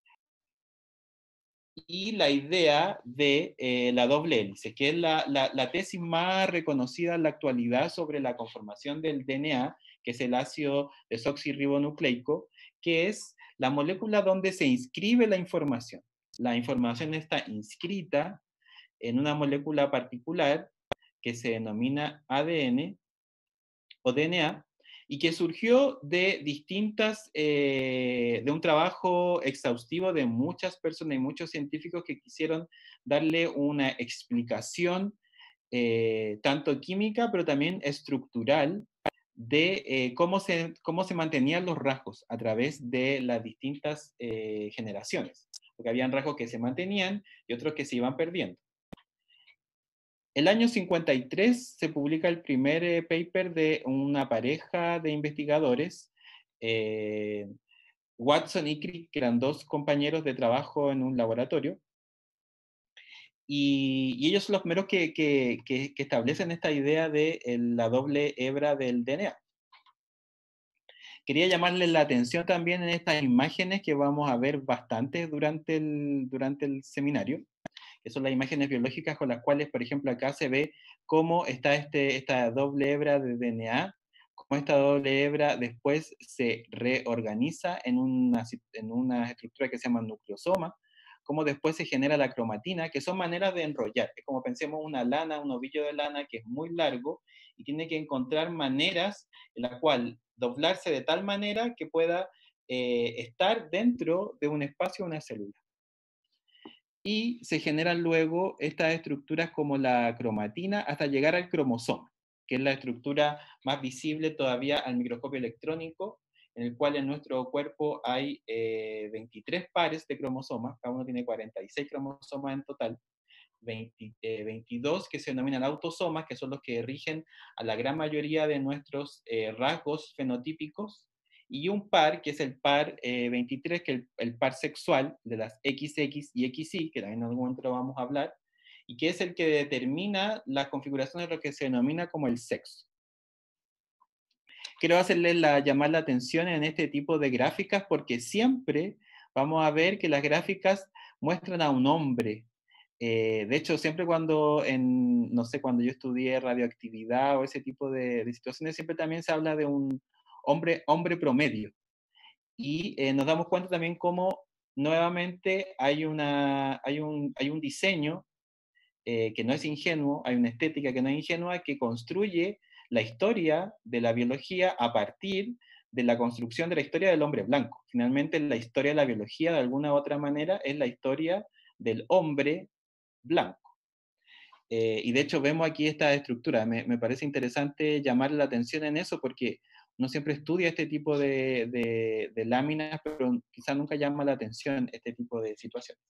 y la idea de la doble hélice, que es la tesis más reconocida en la actualidad sobre la conformación del DNA, que es el ácido desoxirribonucleico, que es la molécula donde se inscribe la información. La información está inscrita en una molécula particular que se denomina ADN o DNA, y que surgió de de un trabajo exhaustivo de muchas personas y muchos científicos que quisieron darle una explicación tanto química, pero también estructural, de cómo se mantenían los rasgos a través de las distintas generaciones, porque habían rasgos que se mantenían y otros que se iban perdiendo. El año 53 se publica el primer paper de una pareja de investigadores, Watson y Crick, que eran dos compañeros de trabajo en un laboratorio, y ellos son los primeros que establecen esta idea de la doble hebra del DNA. Quería llamarles la atención también en estas imágenes que vamos a ver bastantes durante el seminario, que son las imágenes biológicas con las cuales, por ejemplo, acá se ve cómo está esta doble hebra de DNA, cómo esta doble hebra después se reorganiza en una estructura que se llama nucleosoma, cómo después se genera la cromatina, que son maneras de enrollar. Es como pensemos una lana, un ovillo de lana que es muy largo y tiene que encontrar maneras en la cual doblarse de tal manera que pueda estar dentro de un espacio, una célula. Y se generan luego estas estructuras como la cromatina hasta llegar al cromosoma, que es la estructura más visible todavía al microscopio electrónico, en el cual en nuestro cuerpo hay 23 pares de cromosomas, cada uno tiene 46 cromosomas en total, 22 que se denominan autosomas, que son los que rigen a la gran mayoría de nuestros rasgos fenotípicos, y un par, que es el par 23, que es el par sexual de las XX y XY, que también en algún momento lo vamos a hablar, y que es el que determina la configuración de lo que se denomina como el sexo. Quiero llamar la atención en este tipo de gráficas porque siempre vamos a ver que las gráficas muestran a un hombre. De hecho, siempre no sé, cuando yo estudié radioactividad o ese tipo de situaciones, siempre también se habla de un hombre promedio. Y nos damos cuenta también cómo nuevamente hay un diseño que no es ingenuo, hay una estética que no es ingenua, que construye la historia de la biología a partir de la construcción de la historia del hombre blanco. Finalmente, la historia de la biología, de alguna u otra manera, es la historia del hombre blanco. Y de hecho vemos aquí esta estructura. Me parece interesante llamar la atención en eso porque uno siempre estudia este tipo de láminas, pero quizá nunca llama la atención este tipo de situaciones.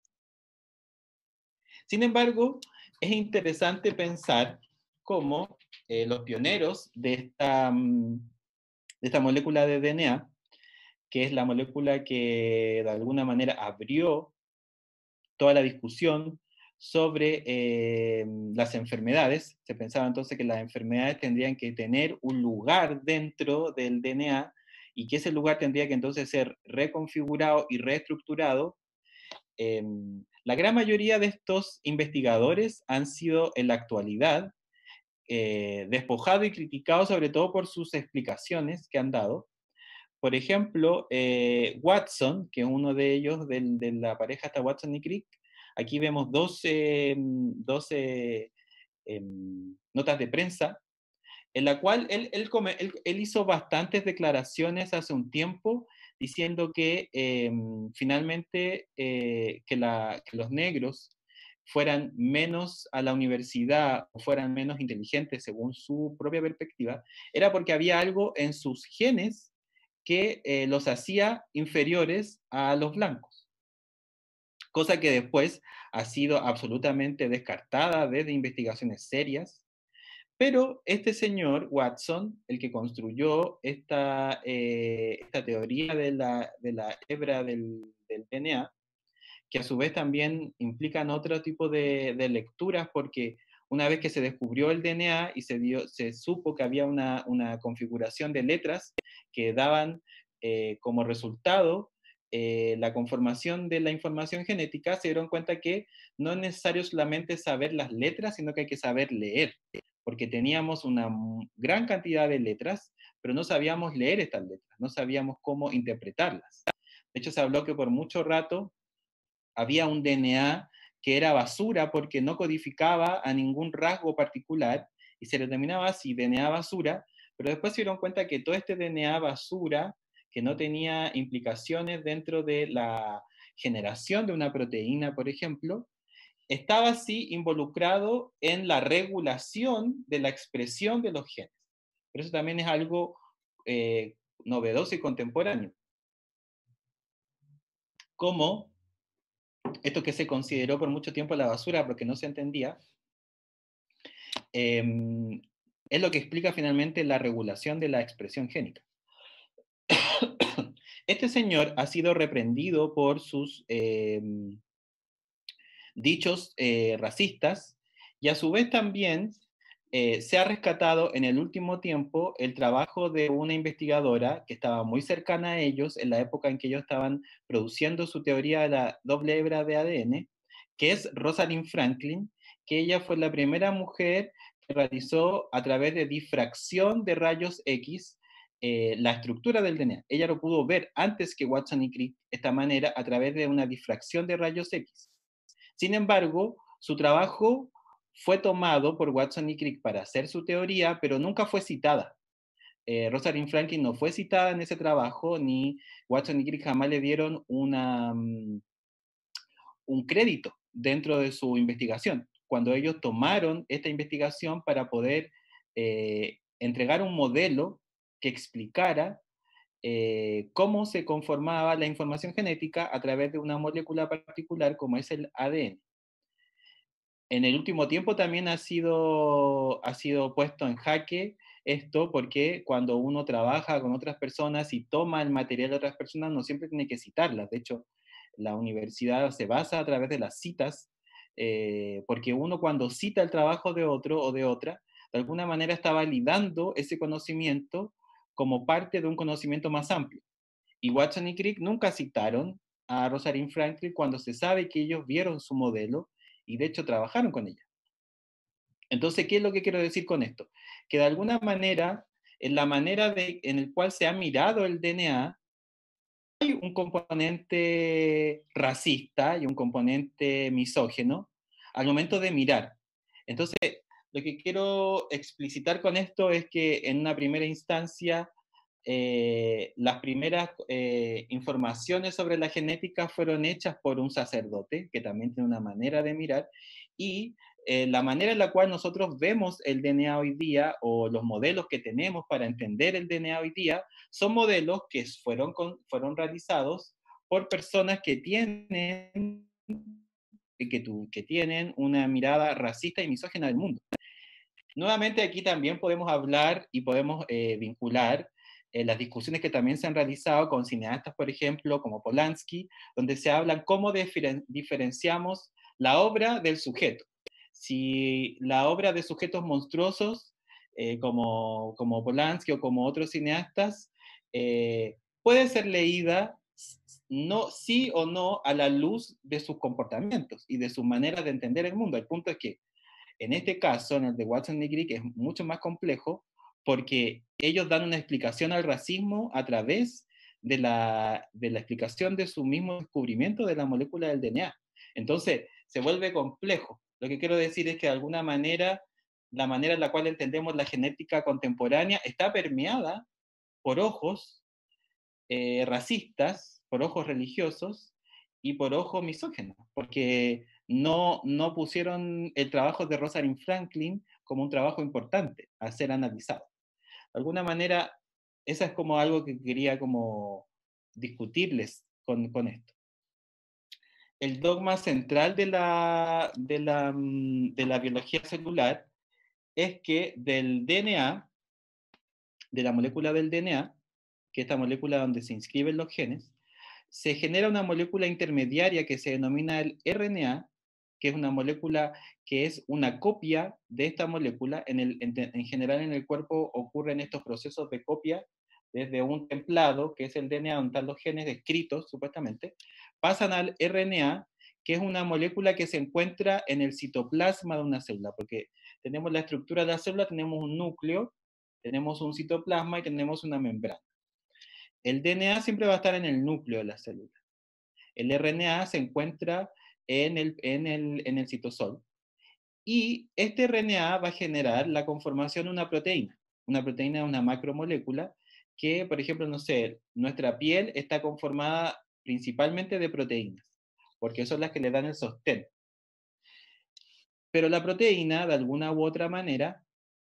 Sin embargo, es interesante pensar cómo los pioneros de de esta molécula de DNA, que es la molécula que de alguna manera abrió toda la discusión sobre las enfermedades. Se pensaba entonces que las enfermedades tendrían que tener un lugar dentro del DNA y que ese lugar tendría que entonces ser reconfigurado y reestructurado. La gran mayoría de estos investigadores han sido en la actualidad despojados y criticados sobre todo por sus explicaciones que han dado. Por ejemplo, Watson, que es uno de ellos, de la pareja hasta Watson y Crick, aquí vemos 12 notas de prensa, en la cual él hizo bastantes declaraciones hace un tiempo diciendo que finalmente que los negros fueran menos a la universidad o fueran menos inteligentes según su propia perspectiva, era porque había algo en sus genes que los hacía inferiores a los blancos. Cosa que después ha sido absolutamente descartada desde investigaciones serias. Pero este señor, Watson, el que construyó esta teoría de la hebra del DNA, que a su vez también implican otro tipo de lecturas, porque una vez que se descubrió el DNA y se supo que había una configuración de letras que daban como resultado la conformación de la información genética, se dieron cuenta que no es necesario solamente saber las letras, sino que hay que saber leer, porque teníamos una gran cantidad de letras, pero no sabíamos leer estas letras, no sabíamos cómo interpretarlas. De hecho, se habló que por mucho rato había un DNA que era basura porque no codificaba a ningún rasgo particular y se le denominaba así, DNA basura, pero después se dieron cuenta que todo este DNA basura, que no tenía implicaciones dentro de la generación de una proteína, por ejemplo, estaba así involucrado en la regulación de la expresión de los genes. Pero eso también es algo novedoso y contemporáneo. Como esto que se consideró por mucho tiempo la basura porque no se entendía, es lo que explica finalmente la regulación de la expresión génica. Este señor ha sido reprendido por sus dichos racistas y a su vez también se ha rescatado en el último tiempo el trabajo de una investigadora que estaba muy cercana a ellos en la época en que ellos estaban produciendo su teoría de la doble hebra de ADN, que es Rosalind Franklin, que ella fue la primera mujer que realizó a través de difracción de rayos X la estructura del DNA. Ella lo pudo ver antes que Watson y Crick de esta manera a través de una difracción de rayos X. Sin embargo, su trabajo fue tomado por Watson y Crick para hacer su teoría, pero nunca fue citada. Rosalind Franklin no fue citada en ese trabajo, ni Watson y Crick jamás le dieron un crédito dentro de su investigación, cuando ellos tomaron esta investigación para poder entregar un modelo que explicara cómo se conformaba la información genética a través de una molécula particular como es el ADN. En el último tiempo también ha sido puesto en jaque esto porque cuando uno trabaja con otras personas y toma el material de otras personas no siempre tiene que citarlas. De hecho, la universidad se basa a través de las citas porque uno cuando cita el trabajo de otro o de otra, de alguna manera está validando ese conocimiento como parte de un conocimiento más amplio. Y Watson y Crick nunca citaron a Rosalind Franklin cuando se sabe que ellos vieron su modelo y de hecho trabajaron con ella. Entonces, ¿qué es lo que quiero decir con esto? Que de alguna manera, en la manera en el cual se ha mirado el DNA, hay un componente racista y un componente misógino al momento de mirar. Entonces, lo que quiero explicitar con esto es que en una primera instancia, las primeras informaciones sobre la genética fueron hechas por un sacerdote, que también tiene una manera de mirar, y la manera en la cual nosotros vemos el DNA hoy día, o los modelos que tenemos para entender el DNA hoy día, son modelos que fueron realizados por personas que tienen una mirada racista y misógina del mundo. Nuevamente aquí también podemos hablar y podemos vincular las discusiones que también se han realizado con cineastas, por ejemplo, como Polanski, donde se habla cómo diferenciamos la obra del sujeto. Si la obra de sujetos monstruosos, como Polanski o como otros cineastas, puede ser leída no, sí o no a la luz de sus comportamientos y de sus maneras de entender el mundo. El punto es que en este caso, en el de Watson y Crick, es mucho más complejo porque ellos dan una explicación al racismo a través de la explicación de su mismo descubrimiento de la molécula del DNA. Entonces, se vuelve complejo. Lo que quiero decir es que de alguna manera, la manera en la cual entendemos la genética contemporánea está permeada por ojos racistas, por ojos religiosos y por ojos misógenos, porque no pusieron el trabajo de Rosalind Franklin como un trabajo importante a ser analizado. De alguna manera, esa es como algo que quería como discutirles con esto. El dogma central de la biología celular es que del DNA, de la molécula del DNA, que es esta molécula donde se inscriben los genes, se genera una molécula intermediaria que se denomina el RNA, que es una molécula que es una copia de esta molécula. En general en el cuerpo ocurren estos procesos de copia desde un templado, que es el DNA, donde están los genes descritos supuestamente, pasan al RNA, que es una molécula que se encuentra en el citoplasma de una célula, porque tenemos la estructura de la célula, tenemos un núcleo, tenemos un citoplasma y tenemos una membrana. El DNA siempre va a estar en el núcleo de la célula. El RNA se encuentra en el citosol. Y este RNA va a generar la conformación de una proteína. Una proteína es una macromolécula que, por ejemplo, no sé, nuestra piel está conformada principalmente de proteínas, porque son las que le dan el sostén. Pero la proteína, de alguna u otra manera,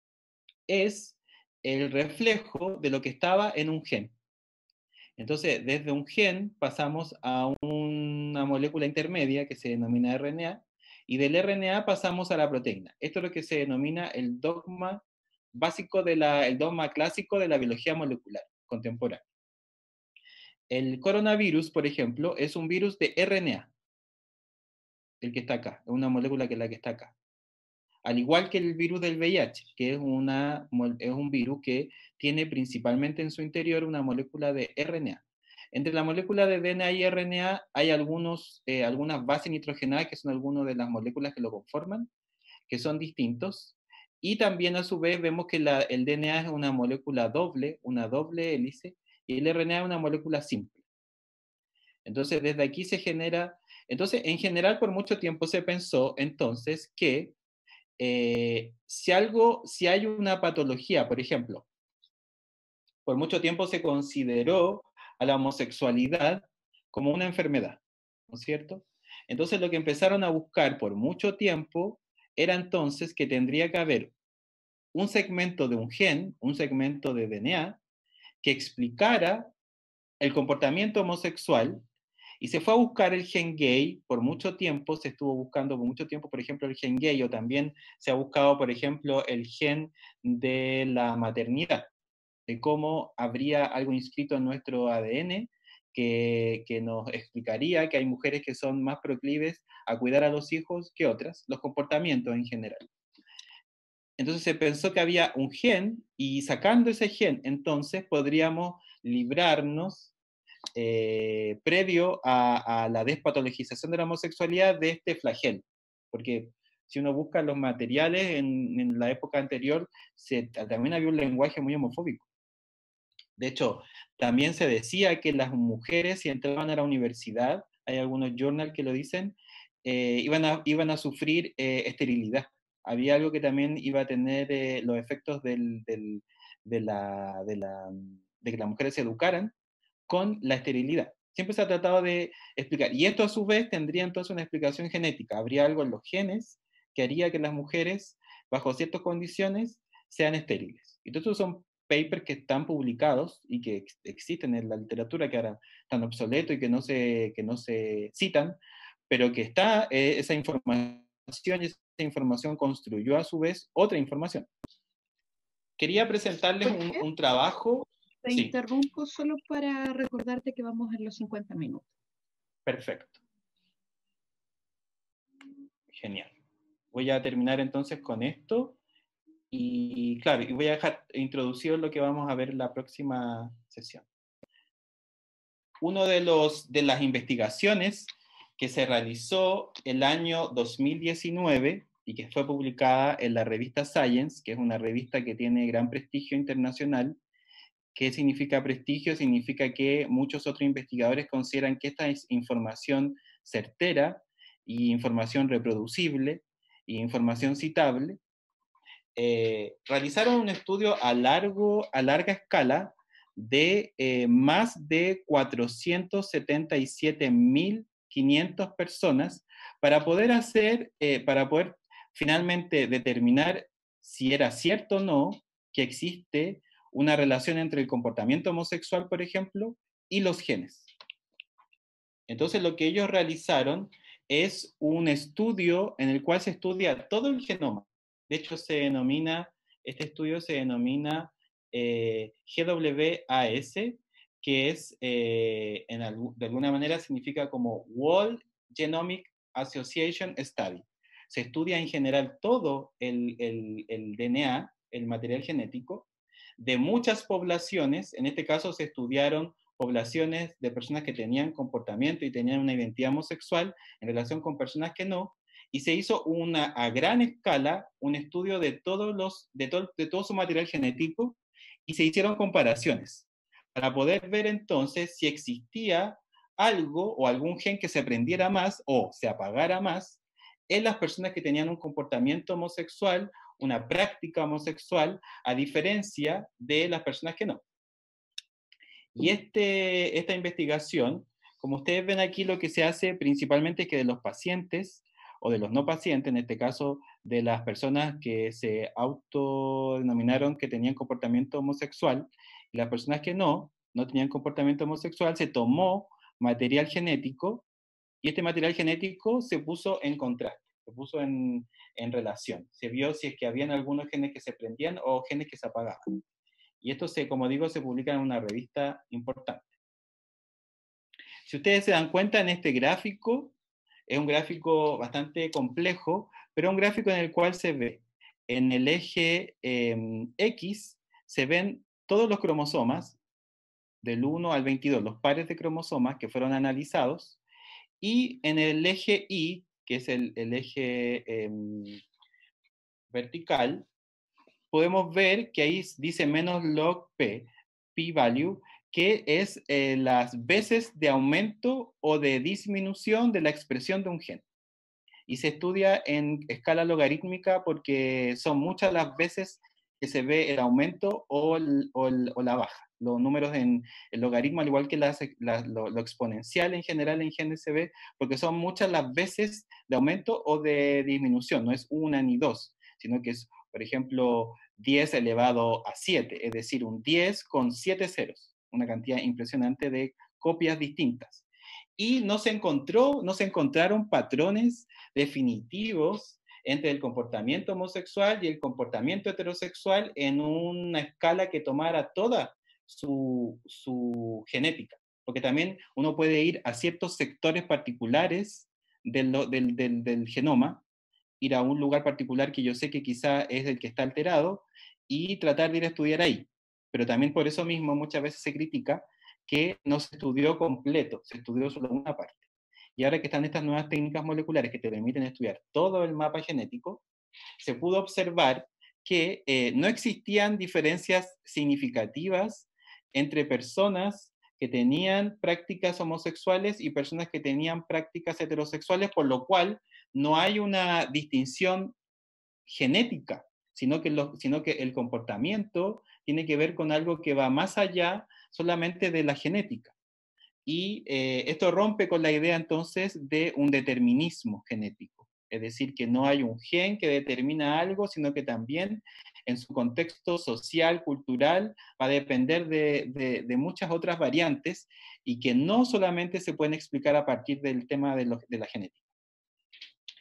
es el reflejo de lo que estaba en un gen. Entonces, desde un gen pasamos a una molécula intermedia que se denomina RNA, y del RNA pasamos a la proteína. Esto es lo que se denomina el dogma básico el dogma clásico de la biología molecular contemporánea. El coronavirus, por ejemplo, es un virus de RNA, el que está acá, es una molécula que es la que está acá. Al igual que el virus del VIH, que es un virus que tiene principalmente en su interior una molécula de RNA. Entre la molécula de DNA y RNA hay algunas bases nitrogenadas, que son algunas de las moléculas que lo conforman, que son distintos. Y también a su vez vemos que el DNA es una molécula doble, una doble hélice, y el RNA es una molécula simple. Entonces, desde aquí se genera... Entonces, en general, por mucho tiempo se pensó entonces que si hay una patología, por ejemplo, por mucho tiempo se consideró a la homosexualidad como una enfermedad, ¿no es cierto? Entonces lo que empezaron a buscar por mucho tiempo era entonces que tendría que haber un segmento de un gen, un segmento de DNA, que explicara el comportamiento homosexual. Y se fue a buscar el gen gay por mucho tiempo, se estuvo buscando por mucho tiempo, por ejemplo, el gen gay, o también se ha buscado, por ejemplo, el gen de la maternidad, de cómo habría algo inscrito en nuestro ADN que nos explicaría que hay mujeres que son más proclives a cuidar a los hijos que otras, los comportamientos en general. Entonces se pensó que había un gen, y sacando ese gen, entonces podríamos librarnos previo a la despatologización de la homosexualidad de este flagelo. Porque si uno busca los materiales en la época anterior, también había un lenguaje muy homofóbico. De hecho, también se decía que las mujeres, si entraban a la universidad, hay algunos journals que lo dicen, iban a sufrir esterilidad. Había algo que también iba a tener los efectos de que las mujeres se educaran con la esterilidad. Siempre se ha tratado de explicar. Y esto a su vez tendría entonces una explicación genética. Habría algo en los genes que haría que las mujeres, bajo ciertas condiciones, sean estériles. Entonces son papers que están publicados y que existen en la literatura, que ahora están obsoletos y que no se citan, pero que está esa información, y esa información construyó a su vez otra información. Quería presentarles un trabajo. Te Sí, interrumpo solo para recordarte que vamos en los 50 minutos. perfecto. Genial. Voy a terminar entonces con esto y claro, y voy a dejar introducido lo que vamos a ver en la próxima sesión. Uno de las investigaciones que se realizó el año 2019 y que fue publicada en la revista Science, que es una revista que tiene gran prestigio internacional. ¿Qué significa prestigio? Significa que muchos otros investigadores consideran que esta es información certera y información reproducible y información citable. Realizaron un estudio a larga escala de más de 477.500 personas para poder finalmente determinar si era cierto o no que existe una relación entre el comportamiento homosexual, por ejemplo, y los genes. Entonces lo que ellos realizaron es un estudio en el cual se estudia todo el genoma. De hecho, este estudio se denomina GWAS, que es, de alguna manera significa como World Genomic Association Study. Se estudia en general todo el DNA, el material genético, de muchas poblaciones. En este caso se estudiaron poblaciones de personas que tenían comportamiento y tenían una identidad homosexual en relación con personas que no, y se hizo a gran escala un estudio de todo su material genético y se hicieron comparaciones para poder ver entonces si existía algo o algún gen que se prendiera más o se apagara más en las personas que tenían un comportamiento homosexual, una práctica homosexual, a diferencia de las personas que no. Y esta investigación, como ustedes ven aquí, lo que se hace principalmente es que de los pacientes o de los no pacientes, en este caso de las personas que se autodenominaron que tenían comportamiento homosexual, y las personas que no tenían comportamiento homosexual, se tomó material genético y este material genético se puso en contraste, se puso en relación. Se vio si es que habían algunos genes que se prendían o genes que se apagaban. Y esto, como digo, se publica en una revista importante. Si ustedes se dan cuenta en este gráfico, es un gráfico bastante complejo, pero un gráfico en el cual se ve en el eje X, se ven todos los cromosomas del 1 al 22, los pares de cromosomas que fueron analizados, y en el eje Y, que es el eje vertical, podemos ver que ahí dice menos log P, p-value, que es las veces de aumento o de disminución de la expresión de un gen. Y se estudia en escala logarítmica porque son muchas las veces que se ve el aumento o la baja. Los números en el logaritmo, al igual que lo exponencial en general en genes se ve, porque son muchas las veces de aumento o de disminución. No es una ni dos, sino que es, por ejemplo, 10 elevado a 7, es decir, un 10 con 7 ceros, una cantidad impresionante de copias distintas. Y no se encontraron patrones definitivos entre el comportamiento homosexual y el comportamiento heterosexual en una escala que tomara toda su genética. Porque también uno puede ir a ciertos sectores particulares del genoma, ir a un lugar particular que yo sé que quizá es el que está alterado y tratar de ir a estudiar ahí. Pero también por eso mismo muchas veces se critica que no se estudió completo, se estudió solo una parte. Y ahora que están estas nuevas técnicas moleculares que te permiten estudiar todo el mapa genético, se pudo observar que no existían diferencias significativas entre personas que tenían prácticas homosexuales y personas que tenían prácticas heterosexuales, por lo cual no hay una distinción genética, sino que el comportamiento tiene que ver con algo que va más allá solamente de la genética. Y esto rompe con la idea entonces de un determinismo genético, es decir, que no hay un gen que determina algo, sino que también en su contexto social, cultural, va a depender de muchas otras variantes y que no solamente se pueden explicar a partir del tema de la genética.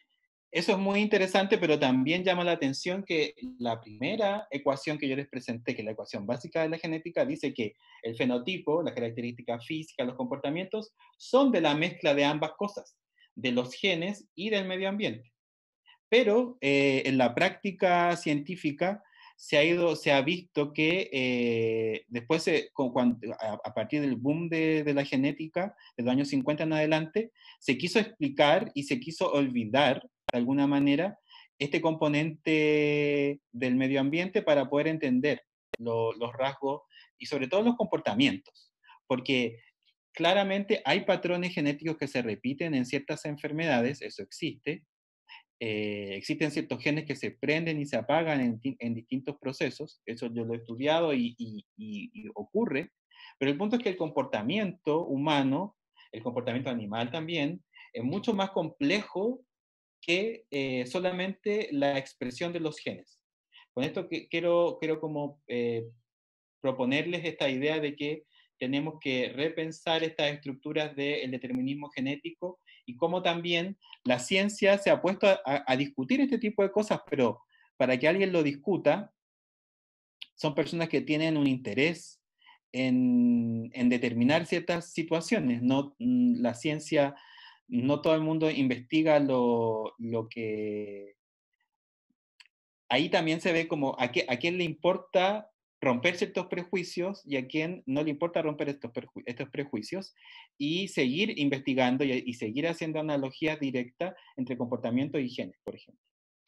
Eso es muy interesante, pero también llama la atención que la primera ecuación que yo les presenté, que es la ecuación básica de la genética, dice que el fenotipo, las características físicas, los comportamientos, son de la mezcla de ambas cosas, de los genes y del medio ambiente. Pero en la práctica científica se ha visto que después, a partir del boom de la genética, de los años 50 en adelante, se quiso explicar y se quiso olvidar, de alguna manera, este componente del medio ambiente para poder entender los rasgos y sobre todo los comportamientos. Porque claramente hay patrones genéticos que se repiten en ciertas enfermedades, eso existe, existen ciertos genes que se prenden y se apagan en distintos procesos, eso yo lo he estudiado y ocurre, pero el punto es que el comportamiento humano, el comportamiento animal también, es mucho más complejo que solamente la expresión de los genes. Con esto quiero como proponerles esta idea de que tenemos que repensar estas estructuras del determinismo genético y cómo también la ciencia se ha puesto a discutir este tipo de cosas, pero para que alguien lo discuta, son personas que tienen un interés en determinar ciertas situaciones. No, la ciencia, no todo el mundo investiga lo que... Ahí también se ve como a quién le importa romper ciertos prejuicios y a quién no le importa romper estos prejuicios y seguir investigando y seguir haciendo analogías directas entre comportamiento y genes, por ejemplo.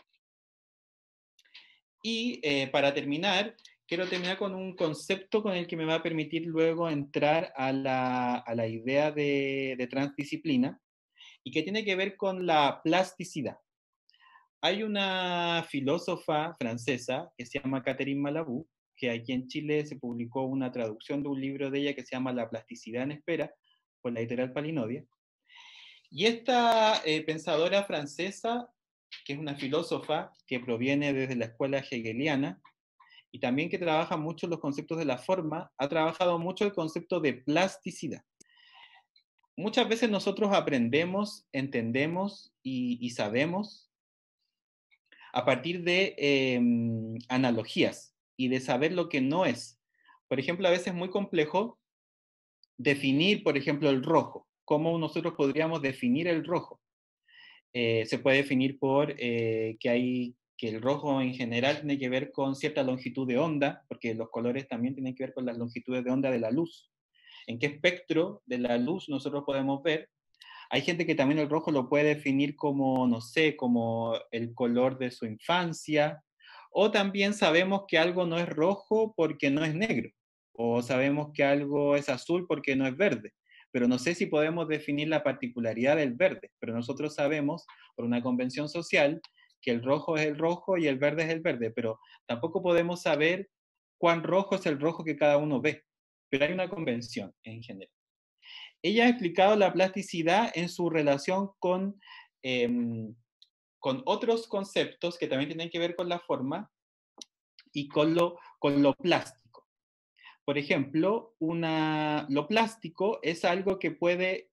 Y para terminar, quiero terminar con un concepto con el que me va a permitir luego entrar a la idea de transdisciplina y que tiene que ver con la plasticidad. Hay una filósofa francesa que se llama Catherine Malabou, que aquí en Chile se publicó una traducción de un libro de ella que se llama La plasticidad en espera, por la editorial Palinodia. Y esta pensadora francesa, que es una filósofa que proviene desde la escuela hegeliana, y también que trabaja mucho los conceptos de la forma, ha trabajado mucho el concepto de plasticidad. Muchas veces nosotros aprendemos, entendemos y sabemos a partir de analogías y de saber lo que no es. Por ejemplo, a veces es muy complejo definir, por ejemplo, el rojo. ¿Cómo nosotros podríamos definir el rojo? Se puede definir por que el rojo en general tiene que ver con cierta longitud de onda, porque los colores también tienen que ver con las longitudes de onda de la luz. ¿En qué espectro de la luz nosotros podemos ver? Hay gente que también el rojo lo puede definir como, no sé, como el color de su infancia, o también sabemos que algo no es rojo porque no es negro, o sabemos que algo es azul porque no es verde, pero no sé si podemos definir la particularidad del verde, pero nosotros sabemos por una convención social que el rojo es el rojo y el verde es el verde, pero tampoco podemos saber cuán rojo es el rojo que cada uno ve, pero hay una convención en general. Ella ha explicado la plasticidad en su relación con otros conceptos que también tienen que ver con la forma y con lo plástico. Por ejemplo, lo plástico es algo que puede,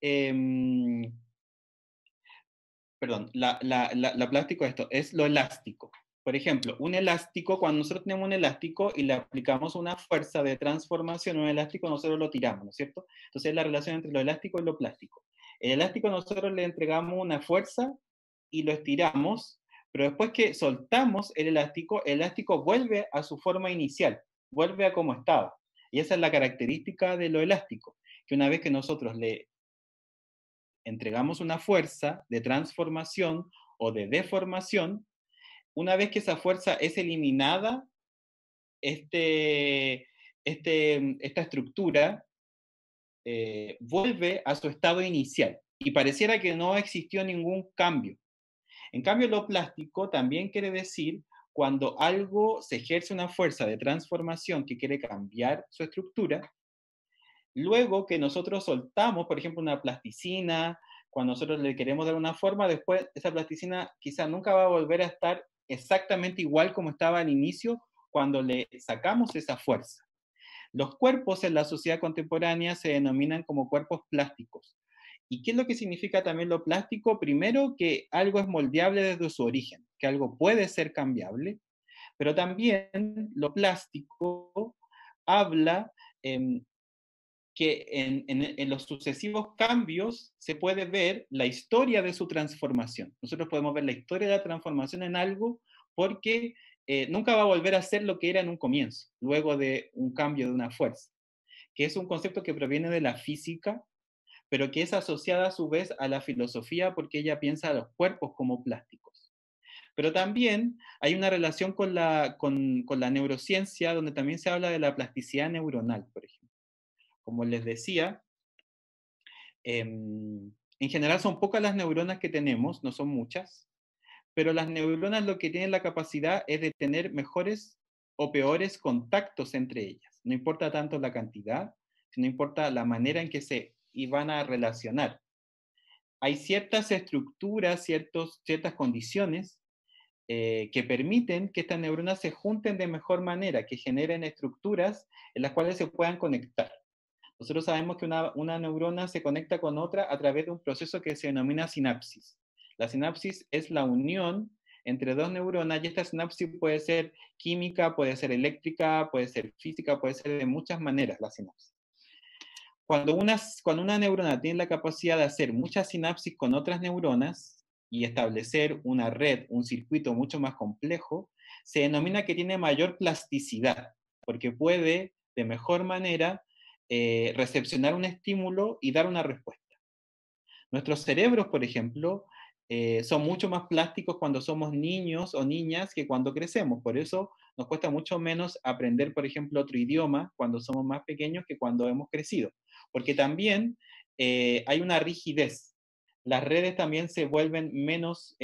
perdón, la plástico esto, es lo elástico. Por ejemplo, un elástico, cuando nosotros tenemos un elástico y le aplicamos una fuerza de transformación a un elástico, nosotros lo tiramos, ¿no es cierto? Entonces es la relación entre lo elástico y lo plástico. El elástico nosotros le entregamos una fuerza y lo estiramos, pero después que soltamos el elástico vuelve a su forma inicial, vuelve a como estaba. Y esa es la característica de lo elástico, que una vez que nosotros le entregamos una fuerza de transformación o de deformación, una vez que esa fuerza es eliminada, esta estructura vuelve a su estado inicial y pareciera que no existió ningún cambio. En cambio, lo plástico también quiere decir cuando algo se ejerce una fuerza de transformación que quiere cambiar su estructura, luego que nosotros soltamos, por ejemplo, una plasticina, cuando nosotros le queremos dar una forma, después esa plasticina quizá nunca va a volver a estar exactamente igual como estaba al inicio cuando le sacamos esa fuerza. Los cuerpos en la sociedad contemporánea se denominan como cuerpos plásticos ¿Y qué es lo que significa también lo plástico? Primero, que algo es moldeable desde su origen, que algo puede ser cambiable, pero también lo plástico habla que en los sucesivos cambios se puede ver la historia de su transformación. Nosotros podemos ver la historia de la transformación en algo porque nunca va a volver a ser lo que era en un comienzo, luego de un cambio de una fuerza, que es un concepto que proviene de la física, pero que es asociada a su vez a la filosofía porque ella piensa a los cuerpos como plásticos. Pero también hay una relación con la neurociencia, donde también se habla de la plasticidad neuronal, por ejemplo. Como les decía, en general son pocas las neuronas que tenemos, no son muchas, pero las neuronas lo que tienen la capacidad es de tener mejores o peores contactos entre ellas. No importa tanto la cantidad, sino importa la manera en que se iban a relacionar. Hay ciertas estructuras, ciertas condiciones que permiten que estas neuronas se junten de mejor manera, que generen estructuras en las cuales se puedan conectar. Nosotros sabemos que una neurona se conecta con otra a través de un proceso que se denomina sinapsis. La sinapsis es la unión entre dos neuronas y esta sinapsis puede ser química, puede ser eléctrica, puede ser física, puede ser de muchas maneras la sinapsis. Cuando una neurona tiene la capacidad de hacer muchas sinapsis con otras neuronas y establecer una red, un circuito mucho más complejo, se denomina que tiene mayor plasticidad, porque puede de mejor manera recepcionar un estímulo y dar una respuesta. Nuestros cerebros, por ejemplo, son mucho más plásticos cuando somos niños o niñas que cuando crecemos. Por eso nos cuesta mucho menos aprender, por ejemplo, otro idioma cuando somos más pequeños que cuando hemos crecido. Porque también hay una rigidez. Las redes también se vuelven menos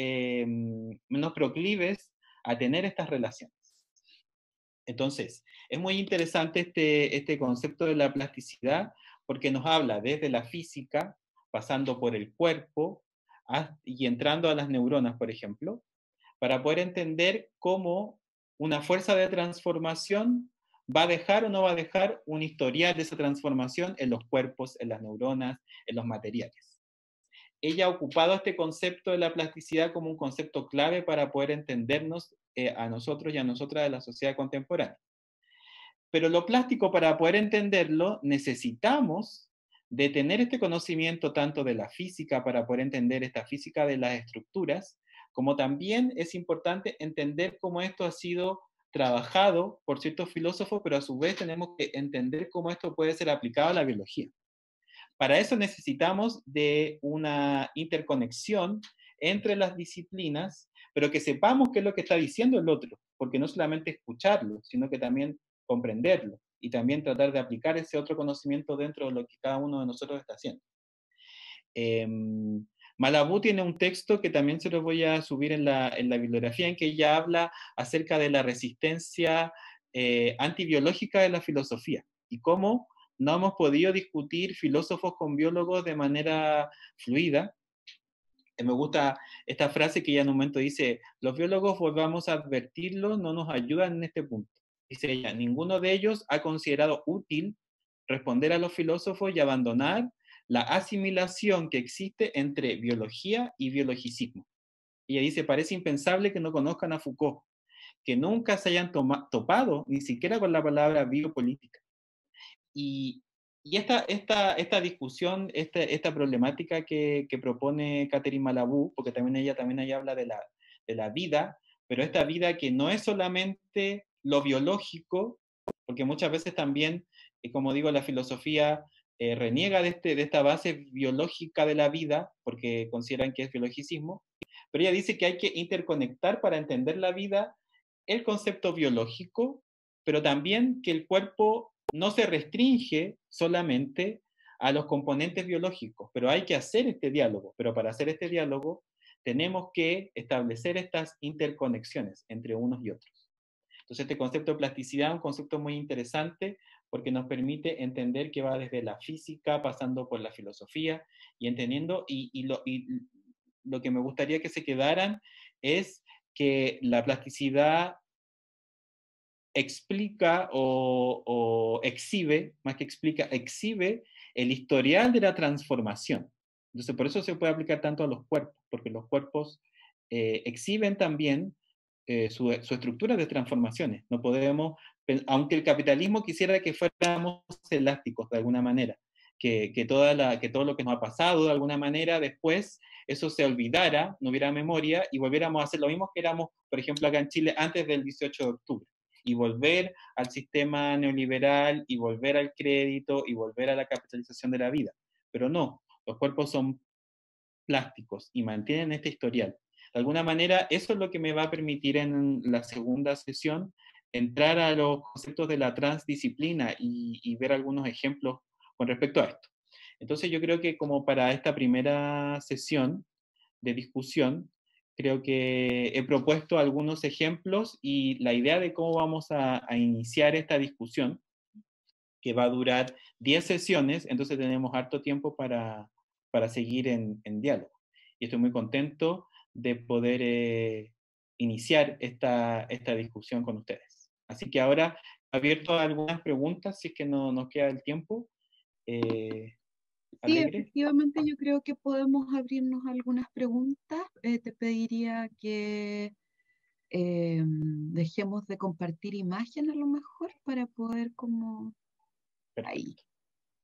proclives a tener estas relaciones. Entonces, es muy interesante este concepto de la plasticidad porque nos habla desde la física, pasando por el cuerpo y entrando a las neuronas, por ejemplo, para poder entender cómo una fuerza de transformación va a dejar o no va a dejar un historial de esa transformación en los cuerpos, en las neuronas, en los materiales. Ella ha ocupado este concepto de la plasticidad como un concepto clave para poder entendernos a nosotros y a nosotras de la sociedad contemporánea. Pero lo plástico, para poder entenderlo, necesitamos de tener este conocimiento tanto de la física para poder entender esta física de las estructuras, como también es importante entender cómo esto ha sido trabajado por ciertos filósofos, pero a su vez tenemos que entender cómo esto puede ser aplicado a la biología. Para eso necesitamos de una interconexión entre las disciplinas, pero que sepamos qué es lo que está diciendo el otro, porque no solamente escucharlo, sino que también comprenderlo y también tratar de aplicar ese otro conocimiento dentro de lo que cada uno de nosotros está haciendo. Malabú tiene un texto que también se lo voy a subir en la bibliografía, en que ella habla acerca de la resistencia antibiológica de la filosofía y cómo no hemos podido discutir filósofos con biólogos de manera fluida. Me gusta esta frase que ella en un momento dice: los biólogos, volvamos a advertirlo, no nos ayudan en este punto. Dice ella: ninguno de ellos ha considerado útil responder a los filósofos y abandonar la asimilación que existe entre biología y biologicismo. Ella dice: parece impensable que no conozcan a Foucault, que nunca se hayan topado ni siquiera con la palabra biopolítica. Y esta discusión, esta problemática que propone Catherine Malabú, porque también ella ahí habla de la vida, pero esta vida que no es solamente lo biológico, porque muchas veces también, como digo, la filosofía reniega de esta base biológica de la vida, porque consideran que es biologicismo, pero ella dice que hay que interconectar para entender la vida el concepto biológico, pero también que el cuerpo no se restringe solamente a los componentes biológicos, pero hay que hacer este diálogo. Pero para hacer este diálogo tenemos que establecer estas interconexiones entre unos y otros. Entonces, este concepto de plasticidad es un concepto muy interesante porque nos permite entender que va desde la física, pasando por la filosofía y entendiendo, y lo que me gustaría que se quedaran es que la plasticidad explica o exhibe, más que explica, exhibe el historial de la transformación. Entonces, por eso se puede aplicar tanto a los cuerpos, porque los cuerpos exhiben también su estructura de transformaciones. No podemos, aunque el capitalismo quisiera que fuéramos elásticos de alguna manera, que todo lo que nos ha pasado de alguna manera después, eso se olvidara, no hubiera memoria y volviéramos a hacer lo mismo que éramos, por ejemplo, acá en Chile antes del 18 de octubre. Y volver al sistema neoliberal, y volver al crédito, y volver a la capitalización de la vida. Pero no, los cuerpos son plásticos y mantienen este historial. De alguna manera, eso es lo que me va a permitir en la segunda sesión entrar a los conceptos de la transdisciplina y ver algunos ejemplos con respecto a esto. Entonces yo creo que como para esta primera sesión de discusión, creo que he propuesto algunos ejemplos y la idea de cómo vamos a iniciar esta discusión, que va a durar 10 sesiones, entonces tenemos harto tiempo para seguir en diálogo. Y estoy muy contento de poder iniciar esta discusión con ustedes. Así que ahora abierto a algunas preguntas, si es que no nos queda el tiempo. Sí, Alegre. efectivamente yo creo que podemos abrirnos a algunas preguntas. Te pediría que dejemos de compartir imagen a lo mejor para poder como ahí. Perfecto.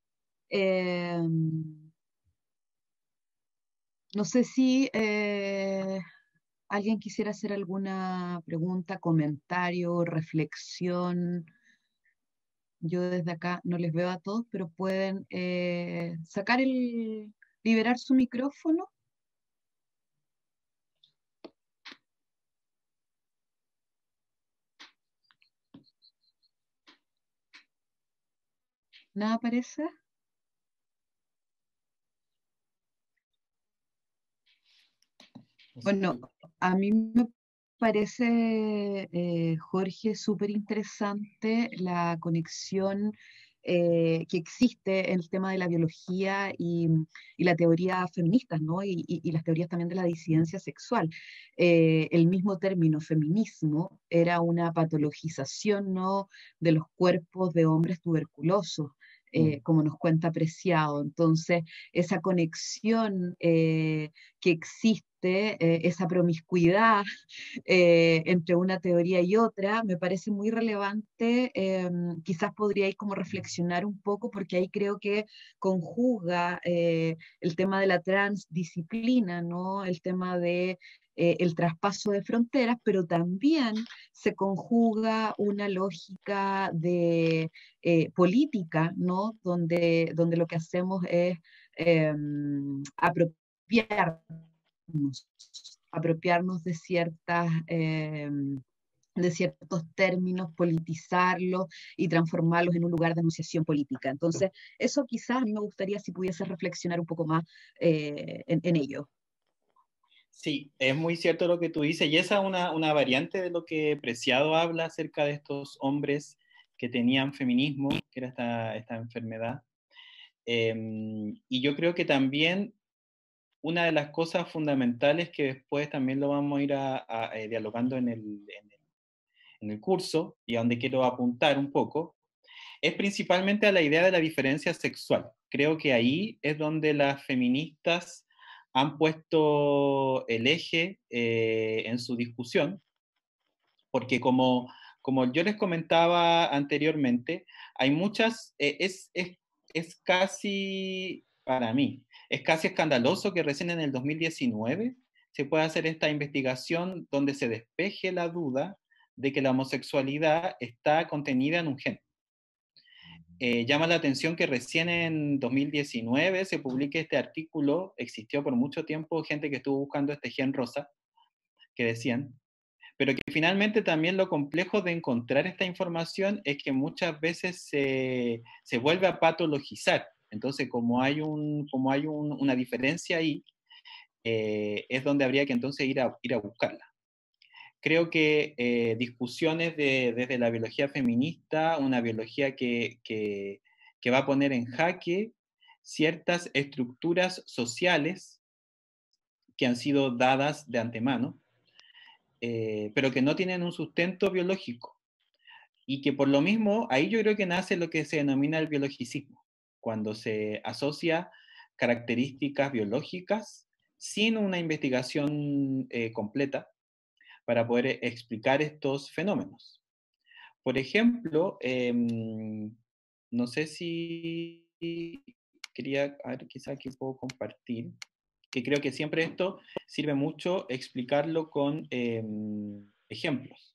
No sé si alguien quisiera hacer alguna pregunta, comentario, reflexión. Yo desde acá no les veo a todos, pero pueden liberar su micrófono. ¿Nada aparece? Bueno, a mí me parece, Jorge, súper interesante la conexión que existe en el tema de la biología y la teoría feministas, ¿no? Y las teorías también de la disidencia sexual. El mismo término feminismo era una patologización, ¿no? De los cuerpos de hombres tuberculosos. Como nos cuenta Preciado. Entonces, esa conexión que existe, esa promiscuidad entre una teoría y otra, me parece muy relevante. Quizás podríais como reflexionar un poco, porque ahí creo que conjuga el tema de la transdisciplina, ¿no? El tema de el traspaso de fronteras, pero también se conjuga una lógica de política, ¿no? Donde lo que hacemos es apropiarnos de ciertos términos, politizarlos y transformarlos en un lugar de enunciación política. Entonces, eso quizás a mí me gustaría si pudiese reflexionar un poco más en ello. Sí, es muy cierto lo que tú dices, y esa es una variante de lo que Preciado habla acerca de estos hombres que tenían feminismo, que era esta enfermedad. Y yo creo que también una de las cosas fundamentales que después también lo vamos a ir dialogando en el curso, y a donde quiero apuntar un poco, es principalmente a la idea de la diferencia sexual. Creo que ahí es donde las feministas han puesto el eje en su discusión, porque como yo les comentaba anteriormente, hay muchas, es casi, para mí, es casi escandaloso que recién en el 2019 se pueda hacer esta investigación donde se despeje la duda de que la homosexualidad está contenida en un gen. Llama la atención que recién en 2019 se publique este artículo. Existió por mucho tiempo gente que estuvo buscando este gen rosa, que decían, pero que finalmente también lo complejo de encontrar esta información es que muchas veces se vuelve a patologizar. Entonces, como hay una diferencia ahí, es donde habría que entonces ir a buscarla. Creo que discusiones desde la biología feminista, una biología que va a poner en jaque ciertas estructuras sociales que han sido dadas de antemano, pero que no tienen un sustento biológico. Y que por lo mismo, ahí yo creo que nace lo que se denomina el biologicismo, cuando se asocia características biológicas sin una investigación completa para poder explicar estos fenómenos. Por ejemplo, no sé si quería, a ver, quizá aquí puedo compartir, que creo que siempre esto sirve mucho explicarlo con ejemplos.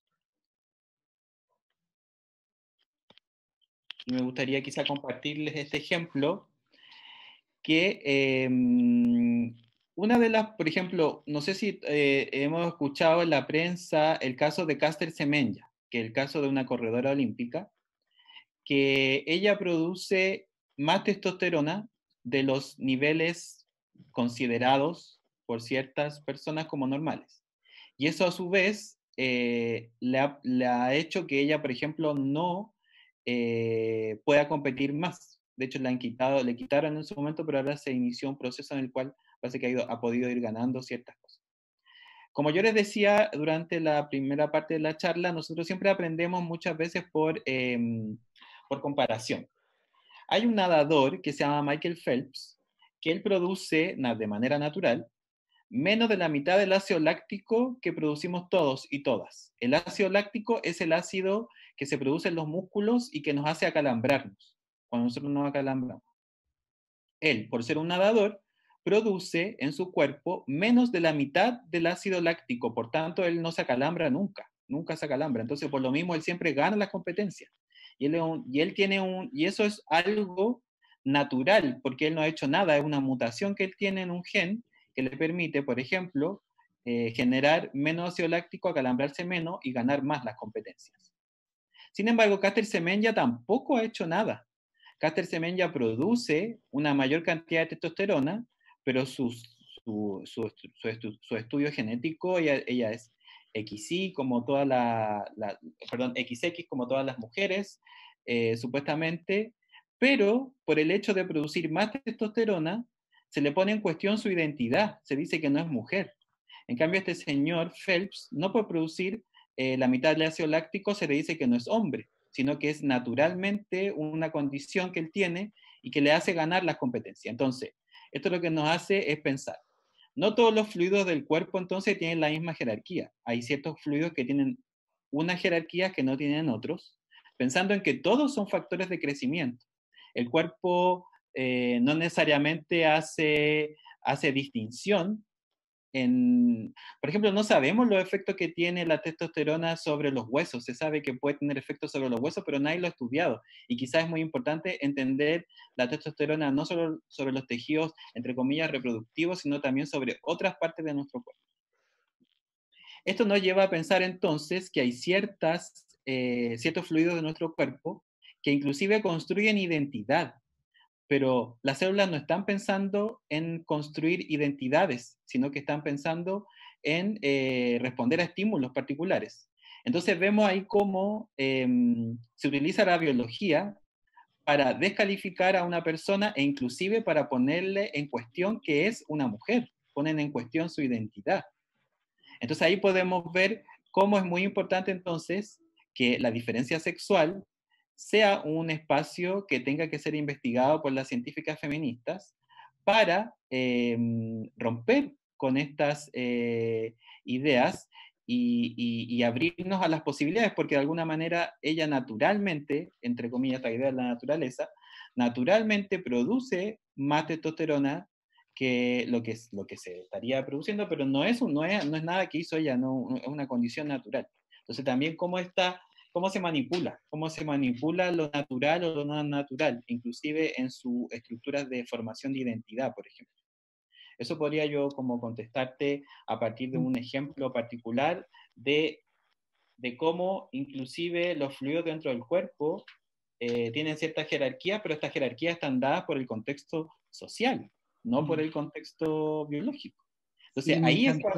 Y me gustaría quizá compartirles este ejemplo, que una de las, por ejemplo, no sé si hemos escuchado en la prensa el caso de Caster Semenya, que es el caso de una corredora olímpica, que ella produce más testosterona de los niveles considerados por ciertas personas como normales. Y eso a su vez le ha hecho que ella, por ejemplo, no pueda competir más. De hecho, le quitaron en su momento, pero ahora se inició un proceso en el cual parece que ha podido ir ganando ciertas cosas. Como yo les decía durante la primera parte de la charla, nosotros siempre aprendemos muchas veces por comparación. Hay un nadador que se llama Michael Phelps, que él produce de manera natural menos de la mitad del ácido láctico que producimos todos y todas. El ácido láctico es el ácido que se produce en los músculos y que nos hace acalambrarnos, cuando nosotros nos acalambramos. Él, por ser un nadador, produce en su cuerpo menos de la mitad del ácido láctico, por tanto, él no se acalambra nunca, nunca se acalambra. Entonces, por lo mismo, él siempre gana las competencias. Y eso es algo natural, porque él no ha hecho nada, es una mutación que él tiene en un gen que le permite, por ejemplo, generar menos ácido láctico, acalambrarse menos y ganar más las competencias. Sin embargo, Caster Semenya tampoco ha hecho nada. Caster Semenya produce una mayor cantidad de testosterona, pero su estudio genético, ella es XY como XX como todas las mujeres, supuestamente, pero por el hecho de producir más testosterona, se le pone en cuestión su identidad, se dice que no es mujer. En cambio, este señor Phelps, no por producir la mitad del ácido láctico, se le dice que no es hombre, sino que es naturalmente una condición que él tiene y que le hace ganar las competencias. Entonces, esto lo que nos hace es pensar. No todos los fluidos del cuerpo entonces tienen la misma jerarquía. Hay ciertos fluidos que tienen unas jerarquías que no tienen otros, pensando en que todos son factores de crecimiento. El cuerpo no necesariamente hace distinción. Por ejemplo, no sabemos los efectos que tiene la testosterona sobre los huesos. Se sabe que puede tener efectos sobre los huesos, pero nadie lo ha estudiado. Y quizás es muy importante entender la testosterona no solo sobre los tejidos, entre comillas, reproductivos, sino también sobre otras partes de nuestro cuerpo. Esto nos lleva a pensar entonces que hay ciertos fluidos de nuestro cuerpo que inclusive construyen identidad. Pero las células no están pensando en construir identidades, sino que están pensando en responder a estímulos particulares. Entonces vemos ahí cómo se utiliza la biología para descalificar a una persona e inclusive para ponerle en cuestión que es una mujer, ponen en cuestión su identidad. Entonces ahí podemos ver cómo es muy importante entonces que la diferencia sexual sea un espacio que tenga que ser investigado por las científicas feministas para romper con estas ideas y abrirnos a las posibilidades, porque de alguna manera ella naturalmente, entre comillas, esta idea de la naturaleza, naturalmente produce más testosterona que lo que se estaría produciendo, pero no es nada que hizo ella, no, es una condición natural. Entonces también cómo se manipula lo natural o lo no natural, inclusive en sus estructuras de formación de identidad, por ejemplo. Eso podría yo como contestarte a partir de un ejemplo particular de cómo inclusive los fluidos dentro del cuerpo tienen ciertas jerarquías, pero estas jerarquías están dadas por el contexto social, no por el contexto biológico. Entonces, Sí,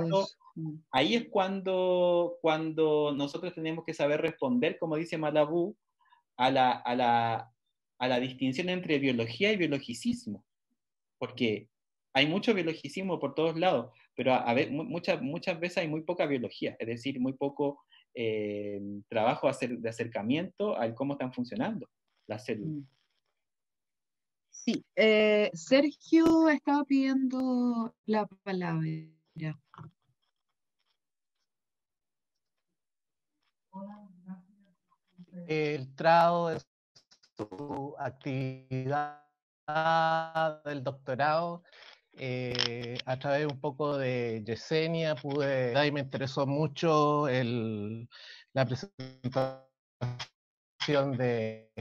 ahí es cuando nosotros tenemos que saber responder, como dice Malabú, a la distinción entre biología y biologicismo, porque hay mucho biologicismo por todos lados, pero muchas veces hay muy poca biología, es decir, muy poco trabajo de acercamiento al cómo están funcionando las células. Sí, Sergio estaba pidiendo la palabra. El trado de su actividad del doctorado a través un poco de Yesenia y me interesó mucho la presentación de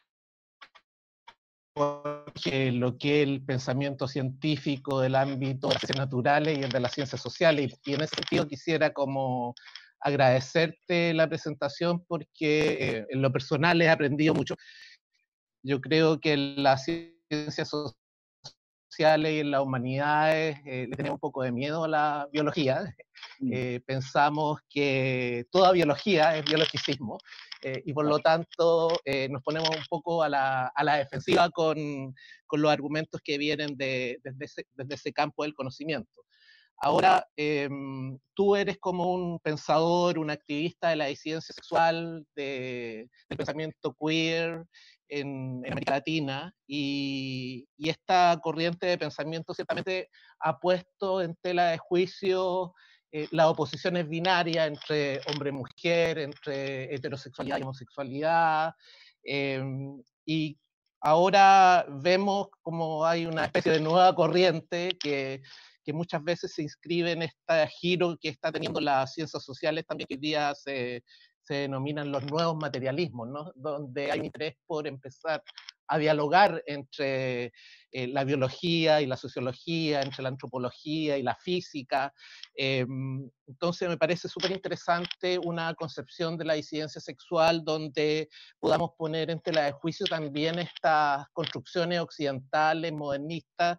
lo que es el pensamiento científico del ámbito de las ciencias naturales y el de las ciencias sociales. Y en ese sentido quisiera como agradecerte la presentación porque en lo personal he aprendido mucho. Yo creo que en las ciencias sociales y en las humanidades le tenemos un poco de miedo a la biología. Pensamos que toda biología es biologicismo y por lo tanto nos ponemos un poco a la defensiva con los argumentos que vienen desde ese campo del conocimiento. Ahora, tú eres como un pensador, un activista de la disidencia sexual, del pensamiento queer en América Latina, y esta corriente de pensamiento ciertamente ha puesto en tela de juicio las oposiciones binarias entre hombre y mujer, entre heterosexualidad y homosexualidad, y ahora vemos como hay una especie de nueva corriente que muchas veces se inscribe en este giro que está teniendo las ciencias sociales también, que hoy día se denominan los nuevos materialismos, ¿no? Donde hay un interés por empezar a dialogar entre la biología y la sociología, entre la antropología y la física. Entonces me parece súper interesante una concepción de la disidencia sexual donde podamos poner en tela de juicio también estas construcciones occidentales, modernistas,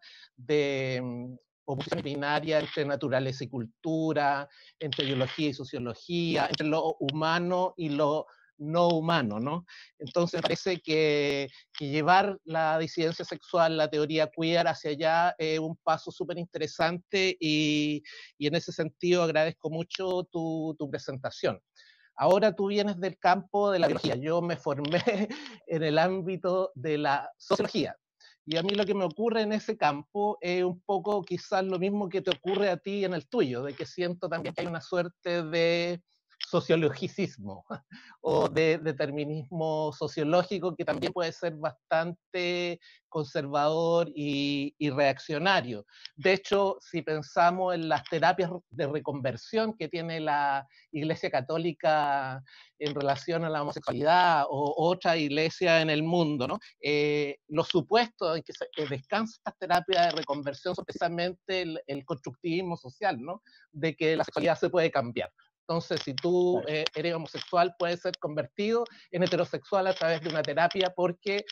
de oposición binaria entre naturaleza y cultura, entre biología y sociología, entre lo humano y lo no humano, ¿no? Entonces me parece que llevar la disidencia sexual, la teoría queer hacia allá es un paso súper interesante y en ese sentido agradezco mucho tu presentación. Ahora tú vienes del campo de la biología, yo me formé en el ámbito de la sociología. Y a mí lo que me ocurre en ese campo es un poco quizás lo mismo que te ocurre a ti en el tuyo, de que siento también que hay una suerte de sociologicismo o de determinismo sociológico que también puede ser bastante conservador y reaccionario. De hecho, si pensamos en las terapias de reconversión que tiene la Iglesia Católica en relación a la homosexualidad o otra iglesia en el mundo, ¿no? Los supuestos en que descansan estas terapias de reconversión son precisamente el constructivismo social, ¿no? De que la sexualidad se puede cambiar. Entonces, si tú eres homosexual, puedes ser convertido en heterosexual a través de una terapia porque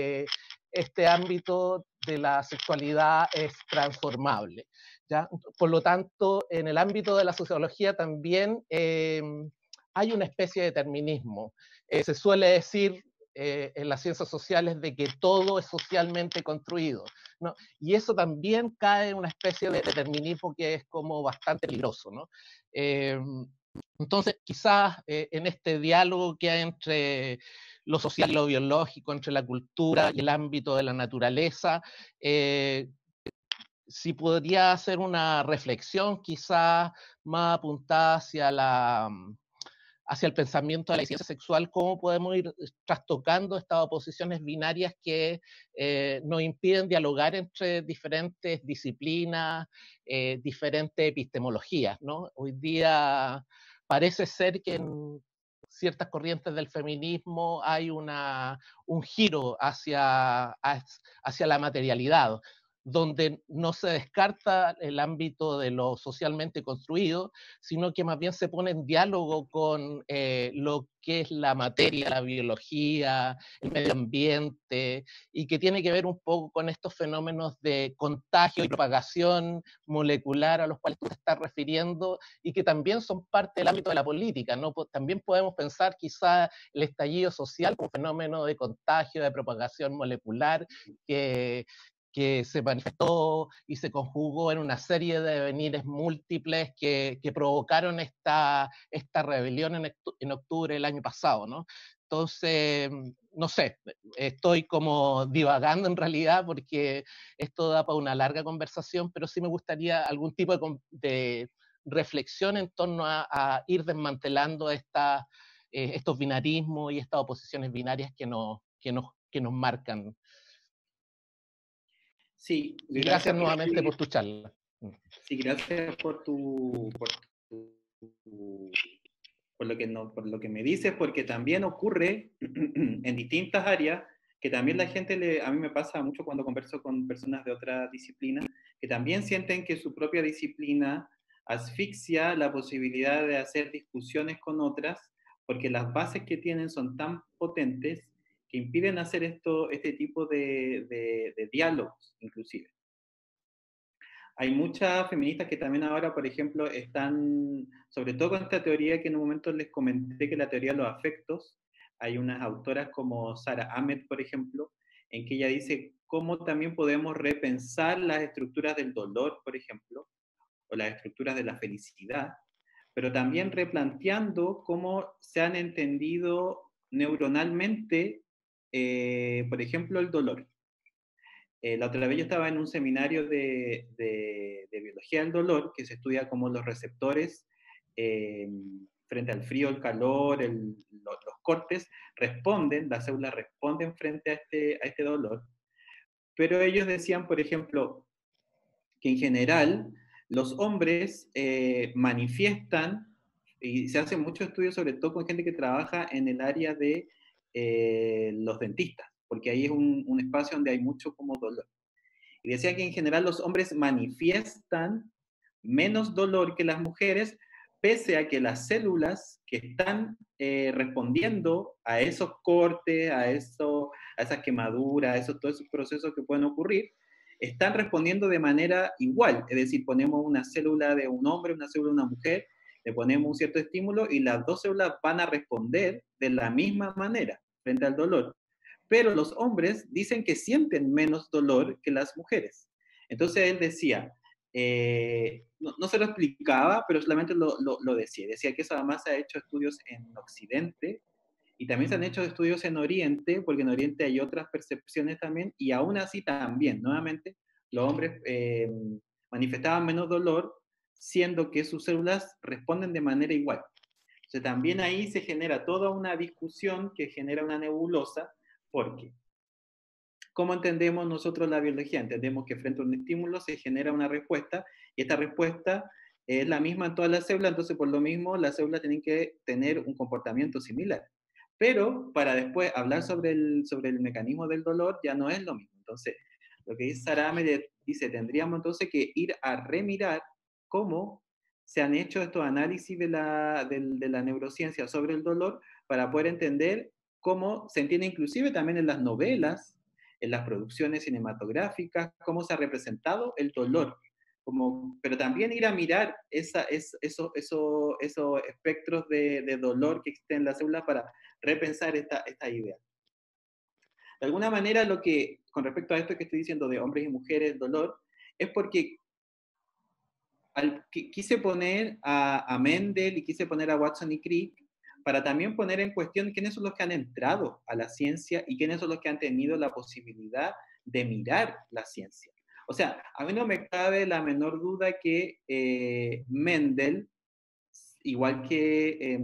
este ámbito de la sexualidad es transformable, ¿ya? Por lo tanto, en el ámbito de la sociología también hay una especie de determinismo. Se suele decir en las ciencias sociales de que todo es socialmente construido, ¿no? Y eso también cae en una especie de determinismo que es como bastante peligroso, ¿no? Entonces, quizás en este diálogo que hay entre lo social y lo biológico, entre la cultura y el ámbito de la naturaleza, si podría hacer una reflexión quizás más apuntada hacia el pensamiento de la disidencia sexual, cómo podemos ir trastocando estas oposiciones binarias que nos impiden dialogar entre diferentes disciplinas, diferentes epistemologías, ¿no? Hoy día parece ser que en ciertas corrientes del feminismo hay un giro hacia la materialidad, donde no se descarta el ámbito de lo socialmente construido, sino que más bien se pone en diálogo con lo que es la materia, la biología, el medio ambiente, y que tiene que ver un poco con estos fenómenos de contagio y propagación molecular a los cuales tú te estás refiriendo, y que también son parte del ámbito de la política, ¿no? También podemos pensar quizá el estallido social como fenómeno de contagio, de propagación molecular, que se manifestó y se conjugó en una serie de devenires múltiples que provocaron esta rebelión en octubre del año pasado, ¿no? Entonces, no sé, estoy como divagando en realidad porque esto da para una larga conversación, pero sí me gustaría algún tipo de reflexión en torno a ir desmantelando estos binarismos y estas oposiciones binarias que nos marcan. Sí, Y gracias nuevamente por tu charla. Sí, gracias por lo que me dices, porque también ocurre en distintas áreas, que también la gente, a mí me pasa mucho cuando converso con personas de otra disciplina, que también sienten que su propia disciplina asfixia la posibilidad de hacer discusiones con otras, porque las bases que tienen son tan potentes que impiden hacer este tipo de diálogos, inclusive. Hay muchas feministas que también ahora, por ejemplo, están, sobre todo con esta teoría que en un momento les comenté, que la teoría de los afectos, hay unas autoras como Sara Ahmed, por ejemplo, en que ella dice cómo también podemos repensar las estructuras del dolor, por ejemplo, o las estructuras de la felicidad, pero también replanteando cómo se han entendido neuronalmente, por ejemplo, el dolor. La otra vez yo estaba en un seminario de biología del dolor, que se estudia cómo los receptores frente al frío, el calor, los cortes, las células responden frente a este dolor. Pero ellos decían, por ejemplo, que en general los hombres manifiestan, y se hacen muchos estudios sobre todo con gente que trabaja en el área de los dentistas, porque ahí es un espacio donde hay mucho como dolor. Y decía que en general los hombres manifiestan menos dolor que las mujeres, pese a que las células que están respondiendo a esos cortes, a esas quemaduras, todos esos procesos que pueden ocurrir, están respondiendo de manera igual. Es decir, ponemos una célula de un hombre, una célula de una mujer, le ponemos un cierto estímulo y las dos células van a responder de la misma manera frente al dolor. Pero los hombres dicen que sienten menos dolor que las mujeres. Entonces él decía, no se lo explicaba, pero solamente lo decía. Decía que eso además se ha hecho estudios en Occidente y también se han hecho estudios en Oriente, porque en Oriente hay otras percepciones también, y aún así también, nuevamente, los hombres manifestaban menos dolor, siendo que sus células responden de manera igual. Entonces también ahí se genera toda una discusión que genera una nebulosa, porque ¿cómo entendemos nosotros la biología? Entendemos que frente a un estímulo se genera una respuesta, y esta respuesta es la misma en todas las células, entonces por lo mismo las células tienen que tener un comportamiento similar. Pero para después hablar sobre el mecanismo del dolor ya no es lo mismo. Entonces, lo que dice Sara Ahmed dice, tendríamos entonces que ir a remirar cómo se han hecho estos análisis de la neurociencia sobre el dolor para poder entender cómo se entiende inclusive también en las novelas, en las producciones cinematográficas, cómo se ha representado el dolor. Pero también ir a mirar esos espectros de dolor que existen en las células para repensar esta idea. De alguna manera, con respecto a esto que estoy diciendo de hombres y mujeres, dolor, es porque quise poner a Mendel y quise poner a Watson y Crick para también poner en cuestión quiénes son los que han entrado a la ciencia y quiénes son los que han tenido la posibilidad de mirar la ciencia. O sea, a mí no me cabe la menor duda que Mendel, igual que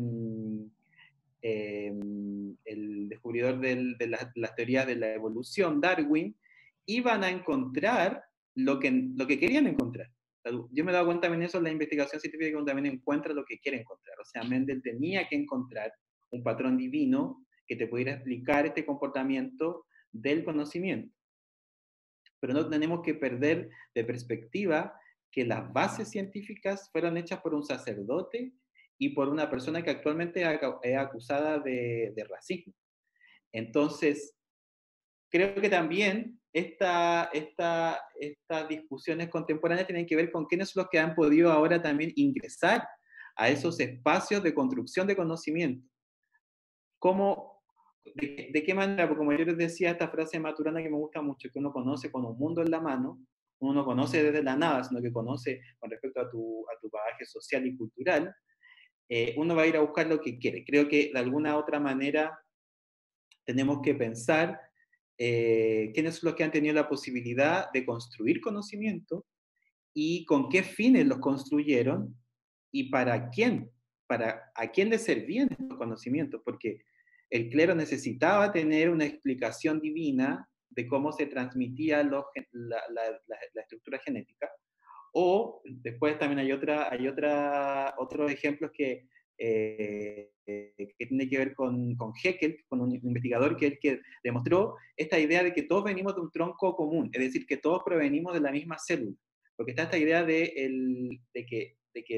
el descubridor de las teorías de la evolución, Darwin, iban a encontrar lo que querían encontrar. Yo me he dado cuenta también eso en la investigación científica, que también encuentra lo que quiere encontrar. O sea, Mendel tenía que encontrar un patrón divino que te pudiera explicar este comportamiento del conocimiento. Pero no tenemos que perder de perspectiva que las bases científicas fueron hechas por un sacerdote y por una persona que actualmente es acusada de racismo. Entonces, creo que también estas discusiones contemporáneas tienen que ver con quiénes son los que han podido ahora también ingresar a esos espacios de construcción de conocimiento. ¿De qué manera? Porque como yo les decía, esta frase de Maturana que me gusta mucho, que uno conoce con un mundo en la mano, uno no conoce desde la nada, sino que conoce con respecto a tu bagaje social y cultural, uno va a ir a buscar lo que quiere. Creo que de alguna otra manera tenemos que pensar quiénes son los que han tenido la posibilidad de construir conocimiento y con qué fines los construyeron y para quién, a quién les servían estos conocimientos, porque el clero necesitaba tener una explicación divina de cómo se transmitía la estructura genética. O después también hay otros ejemplos que tiene que ver con Haeckel, con un investigador que es el que demostró esta idea de que todos venimos de un tronco común, es decir, que todos provenimos de la misma célula. Porque está esta idea de que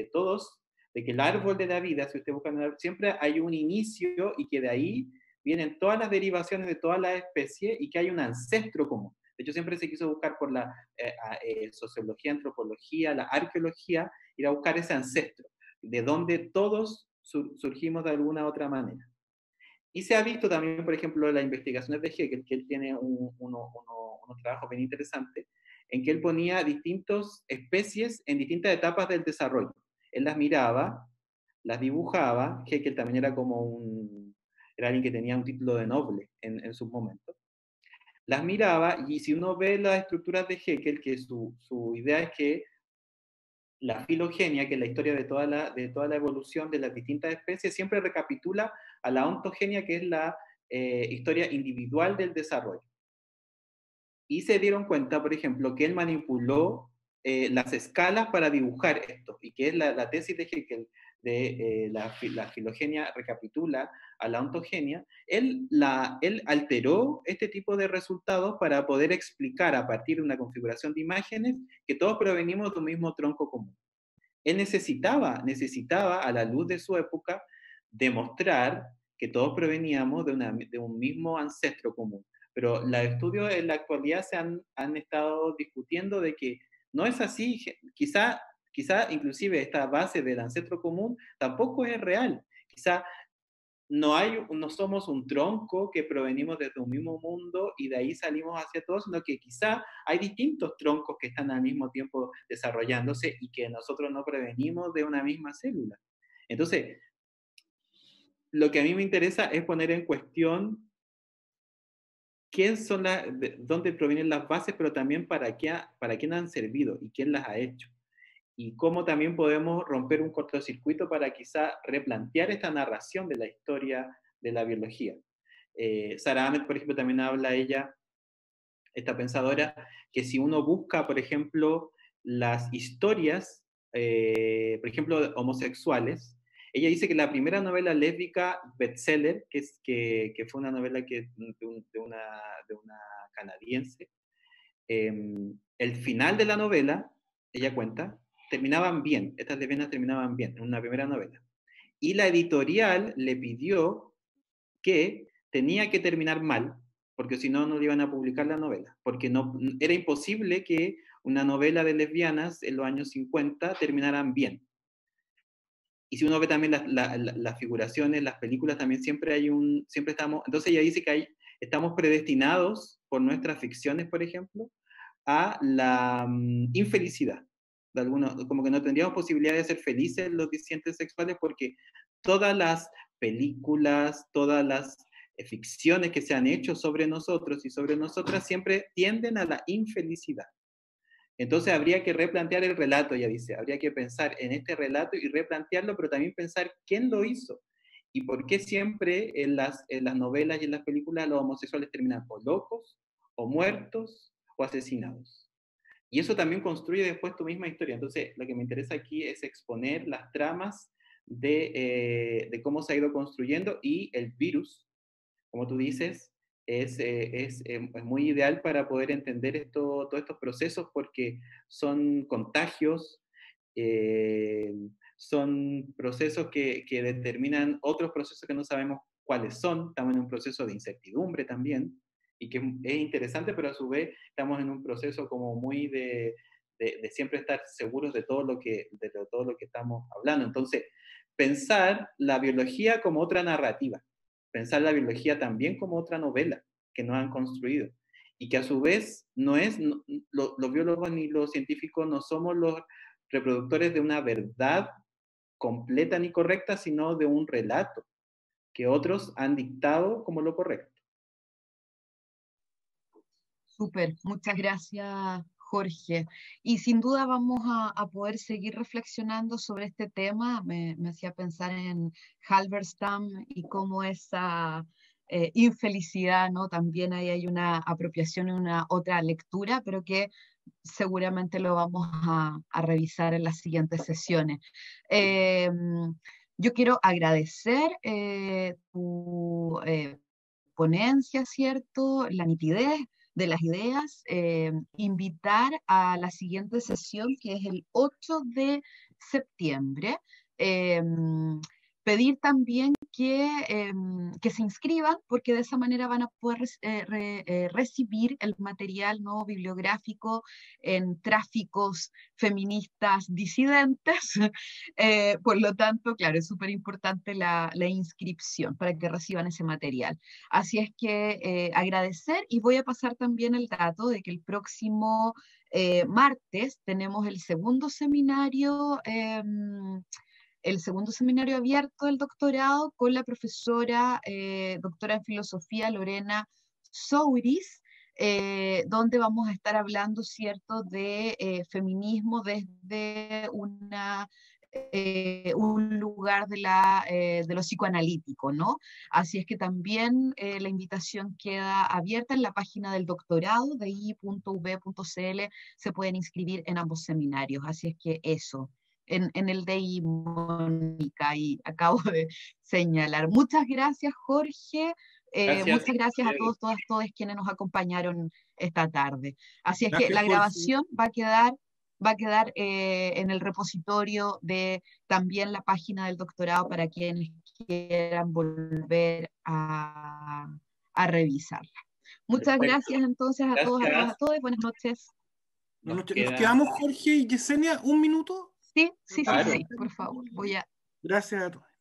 el árbol de la vida, si usted busca en el árbol, siempre hay un inicio y que de ahí vienen todas las derivaciones de todas las especies y que hay un ancestro común. De hecho, siempre se quiso buscar por la sociología, antropología, la arqueología, ir a buscar ese ancestro, de donde todos surgimos de alguna otra manera. Y se ha visto también, por ejemplo, en las investigaciones de Haeckel, que él tiene unos trabajos bien interesantes, en que él ponía distintas especies en distintas etapas del desarrollo. Él las miraba, las dibujaba. Haeckel también era era alguien que tenía un título de noble en sus momentos. Las miraba, y si uno ve las estructuras de Haeckel, que su idea es que la filogenia, que es la historia de toda la evolución de las distintas especies, siempre recapitula a la ontogenia, que es la historia individual del desarrollo. Y se dieron cuenta, por ejemplo, que él manipuló las escalas para dibujar esto, y que es la tesis de Haeckel, de la filogenia recapitula a la ontogenia. Él alteró este tipo de resultados para poder explicar a partir de una configuración de imágenes que todos provenimos de un mismo tronco común. Él necesitaba a la luz de su época demostrar que todos proveníamos de un mismo ancestro común. Pero los estudios en la actualidad se han estado discutiendo de que no es así. Quizá inclusive esta base del ancestro común tampoco es real. Quizá no somos un tronco que provenimos desde un mismo mundo y de ahí salimos hacia todos, sino que quizá hay distintos troncos que están al mismo tiempo desarrollándose y que nosotros no provenimos de una misma célula. Entonces, lo que a mí me interesa es poner en cuestión de dónde provienen las bases, pero también para quién han servido y quién las ha hecho. Y cómo también podemos romper un cortocircuito para quizá replantear esta narración de la historia de la biología. Sarah Ahmed, por ejemplo, también habla esta pensadora, que si uno busca, por ejemplo, las historias, por ejemplo, homosexuales, ella dice que la primera novela lésbica bestseller, que fue una novela de una canadiense, el final de la novela, ella cuenta, terminaban bien, estas lesbianas terminaban bien, en una primera novela. Y la editorial le pidió que tenía que terminar mal, porque si no, no le iban a publicar la novela, porque era imposible que una novela de lesbianas en los años 50 terminaran bien. Y si uno ve también las figuraciones, las películas, también siempre estamos, entonces ella dice que estamos predestinados por nuestras ficciones, por ejemplo, a la infelicidad. Como que no tendríamos posibilidad de ser felices los disidentes sexuales porque todas las películas, todas las ficciones que se han hecho sobre nosotros y sobre nosotras siempre tienden a la infelicidad. Entonces habría que replantear el relato, ella dice, habría que pensar en este relato y replantearlo, pero también pensar quién lo hizo y por qué siempre en las novelas y en las películas los homosexuales terminan o locos, o muertos, o asesinados. Y eso también construye después tu misma historia. Entonces, lo que me interesa aquí es exponer las tramas de cómo se ha ido construyendo, y el virus, como tú dices, es muy ideal para poder entender todos estos procesos, porque son contagios, son procesos que determinan otros procesos que no sabemos cuáles son. Estamos en un proceso de incertidumbre también, y que es interesante, pero a su vez estamos en un proceso como muy de siempre estar seguros de todo lo que estamos hablando. Entonces, pensar la biología como otra narrativa, pensar la biología también como otra novela que nos han construido, y que a su vez los biólogos ni los científicos no somos los reproductores de una verdad completa ni correcta, sino de un relato que otros han dictado como lo correcto. Súper, muchas gracias, Jorge. Y sin duda vamos a poder seguir reflexionando sobre este tema. Me hacía pensar en Halberstam y cómo esa infelicidad, ¿no? También ahí hay una apropiación y una otra lectura, pero que seguramente lo vamos a revisar en las siguientes sesiones. Yo quiero agradecer tu ponencia, ¿cierto? La nitidez de las ideas, invitar a la siguiente sesión, que es el 8 de septiembre. Pedir también que se inscriban, porque de esa manera van a poder recibir el material no bibliográfico en tráficos feministas disidentes. Por lo tanto, claro, es súper importante la inscripción para que reciban ese material. Así es que agradecer, y voy a pasar también el dato de que el próximo martes tenemos el segundo seminario abierto del doctorado con la profesora doctora en filosofía Lorena Souris, donde vamos a estar hablando, ¿cierto?, de feminismo desde un lugar de lo psicoanalítico, ¿no? Así es que también la invitación queda abierta en la página del doctorado de i.ub.cl, se pueden inscribir en ambos seminarios, así es que eso. En el DI Mónica, y acabo de señalar. Muchas gracias, Jorge. Muchas gracias a todos, todas quienes nos acompañaron esta tarde. Así es gracias, que la grabación va a quedar en el repositorio de también la página del doctorado para quienes quieran volver a revisarla. Muchas gracias entonces a todos, a todas. Buenas noches. Nos quedamos, Jorge y Yesenia, un minuto. Sí, por favor. Gracias a todos.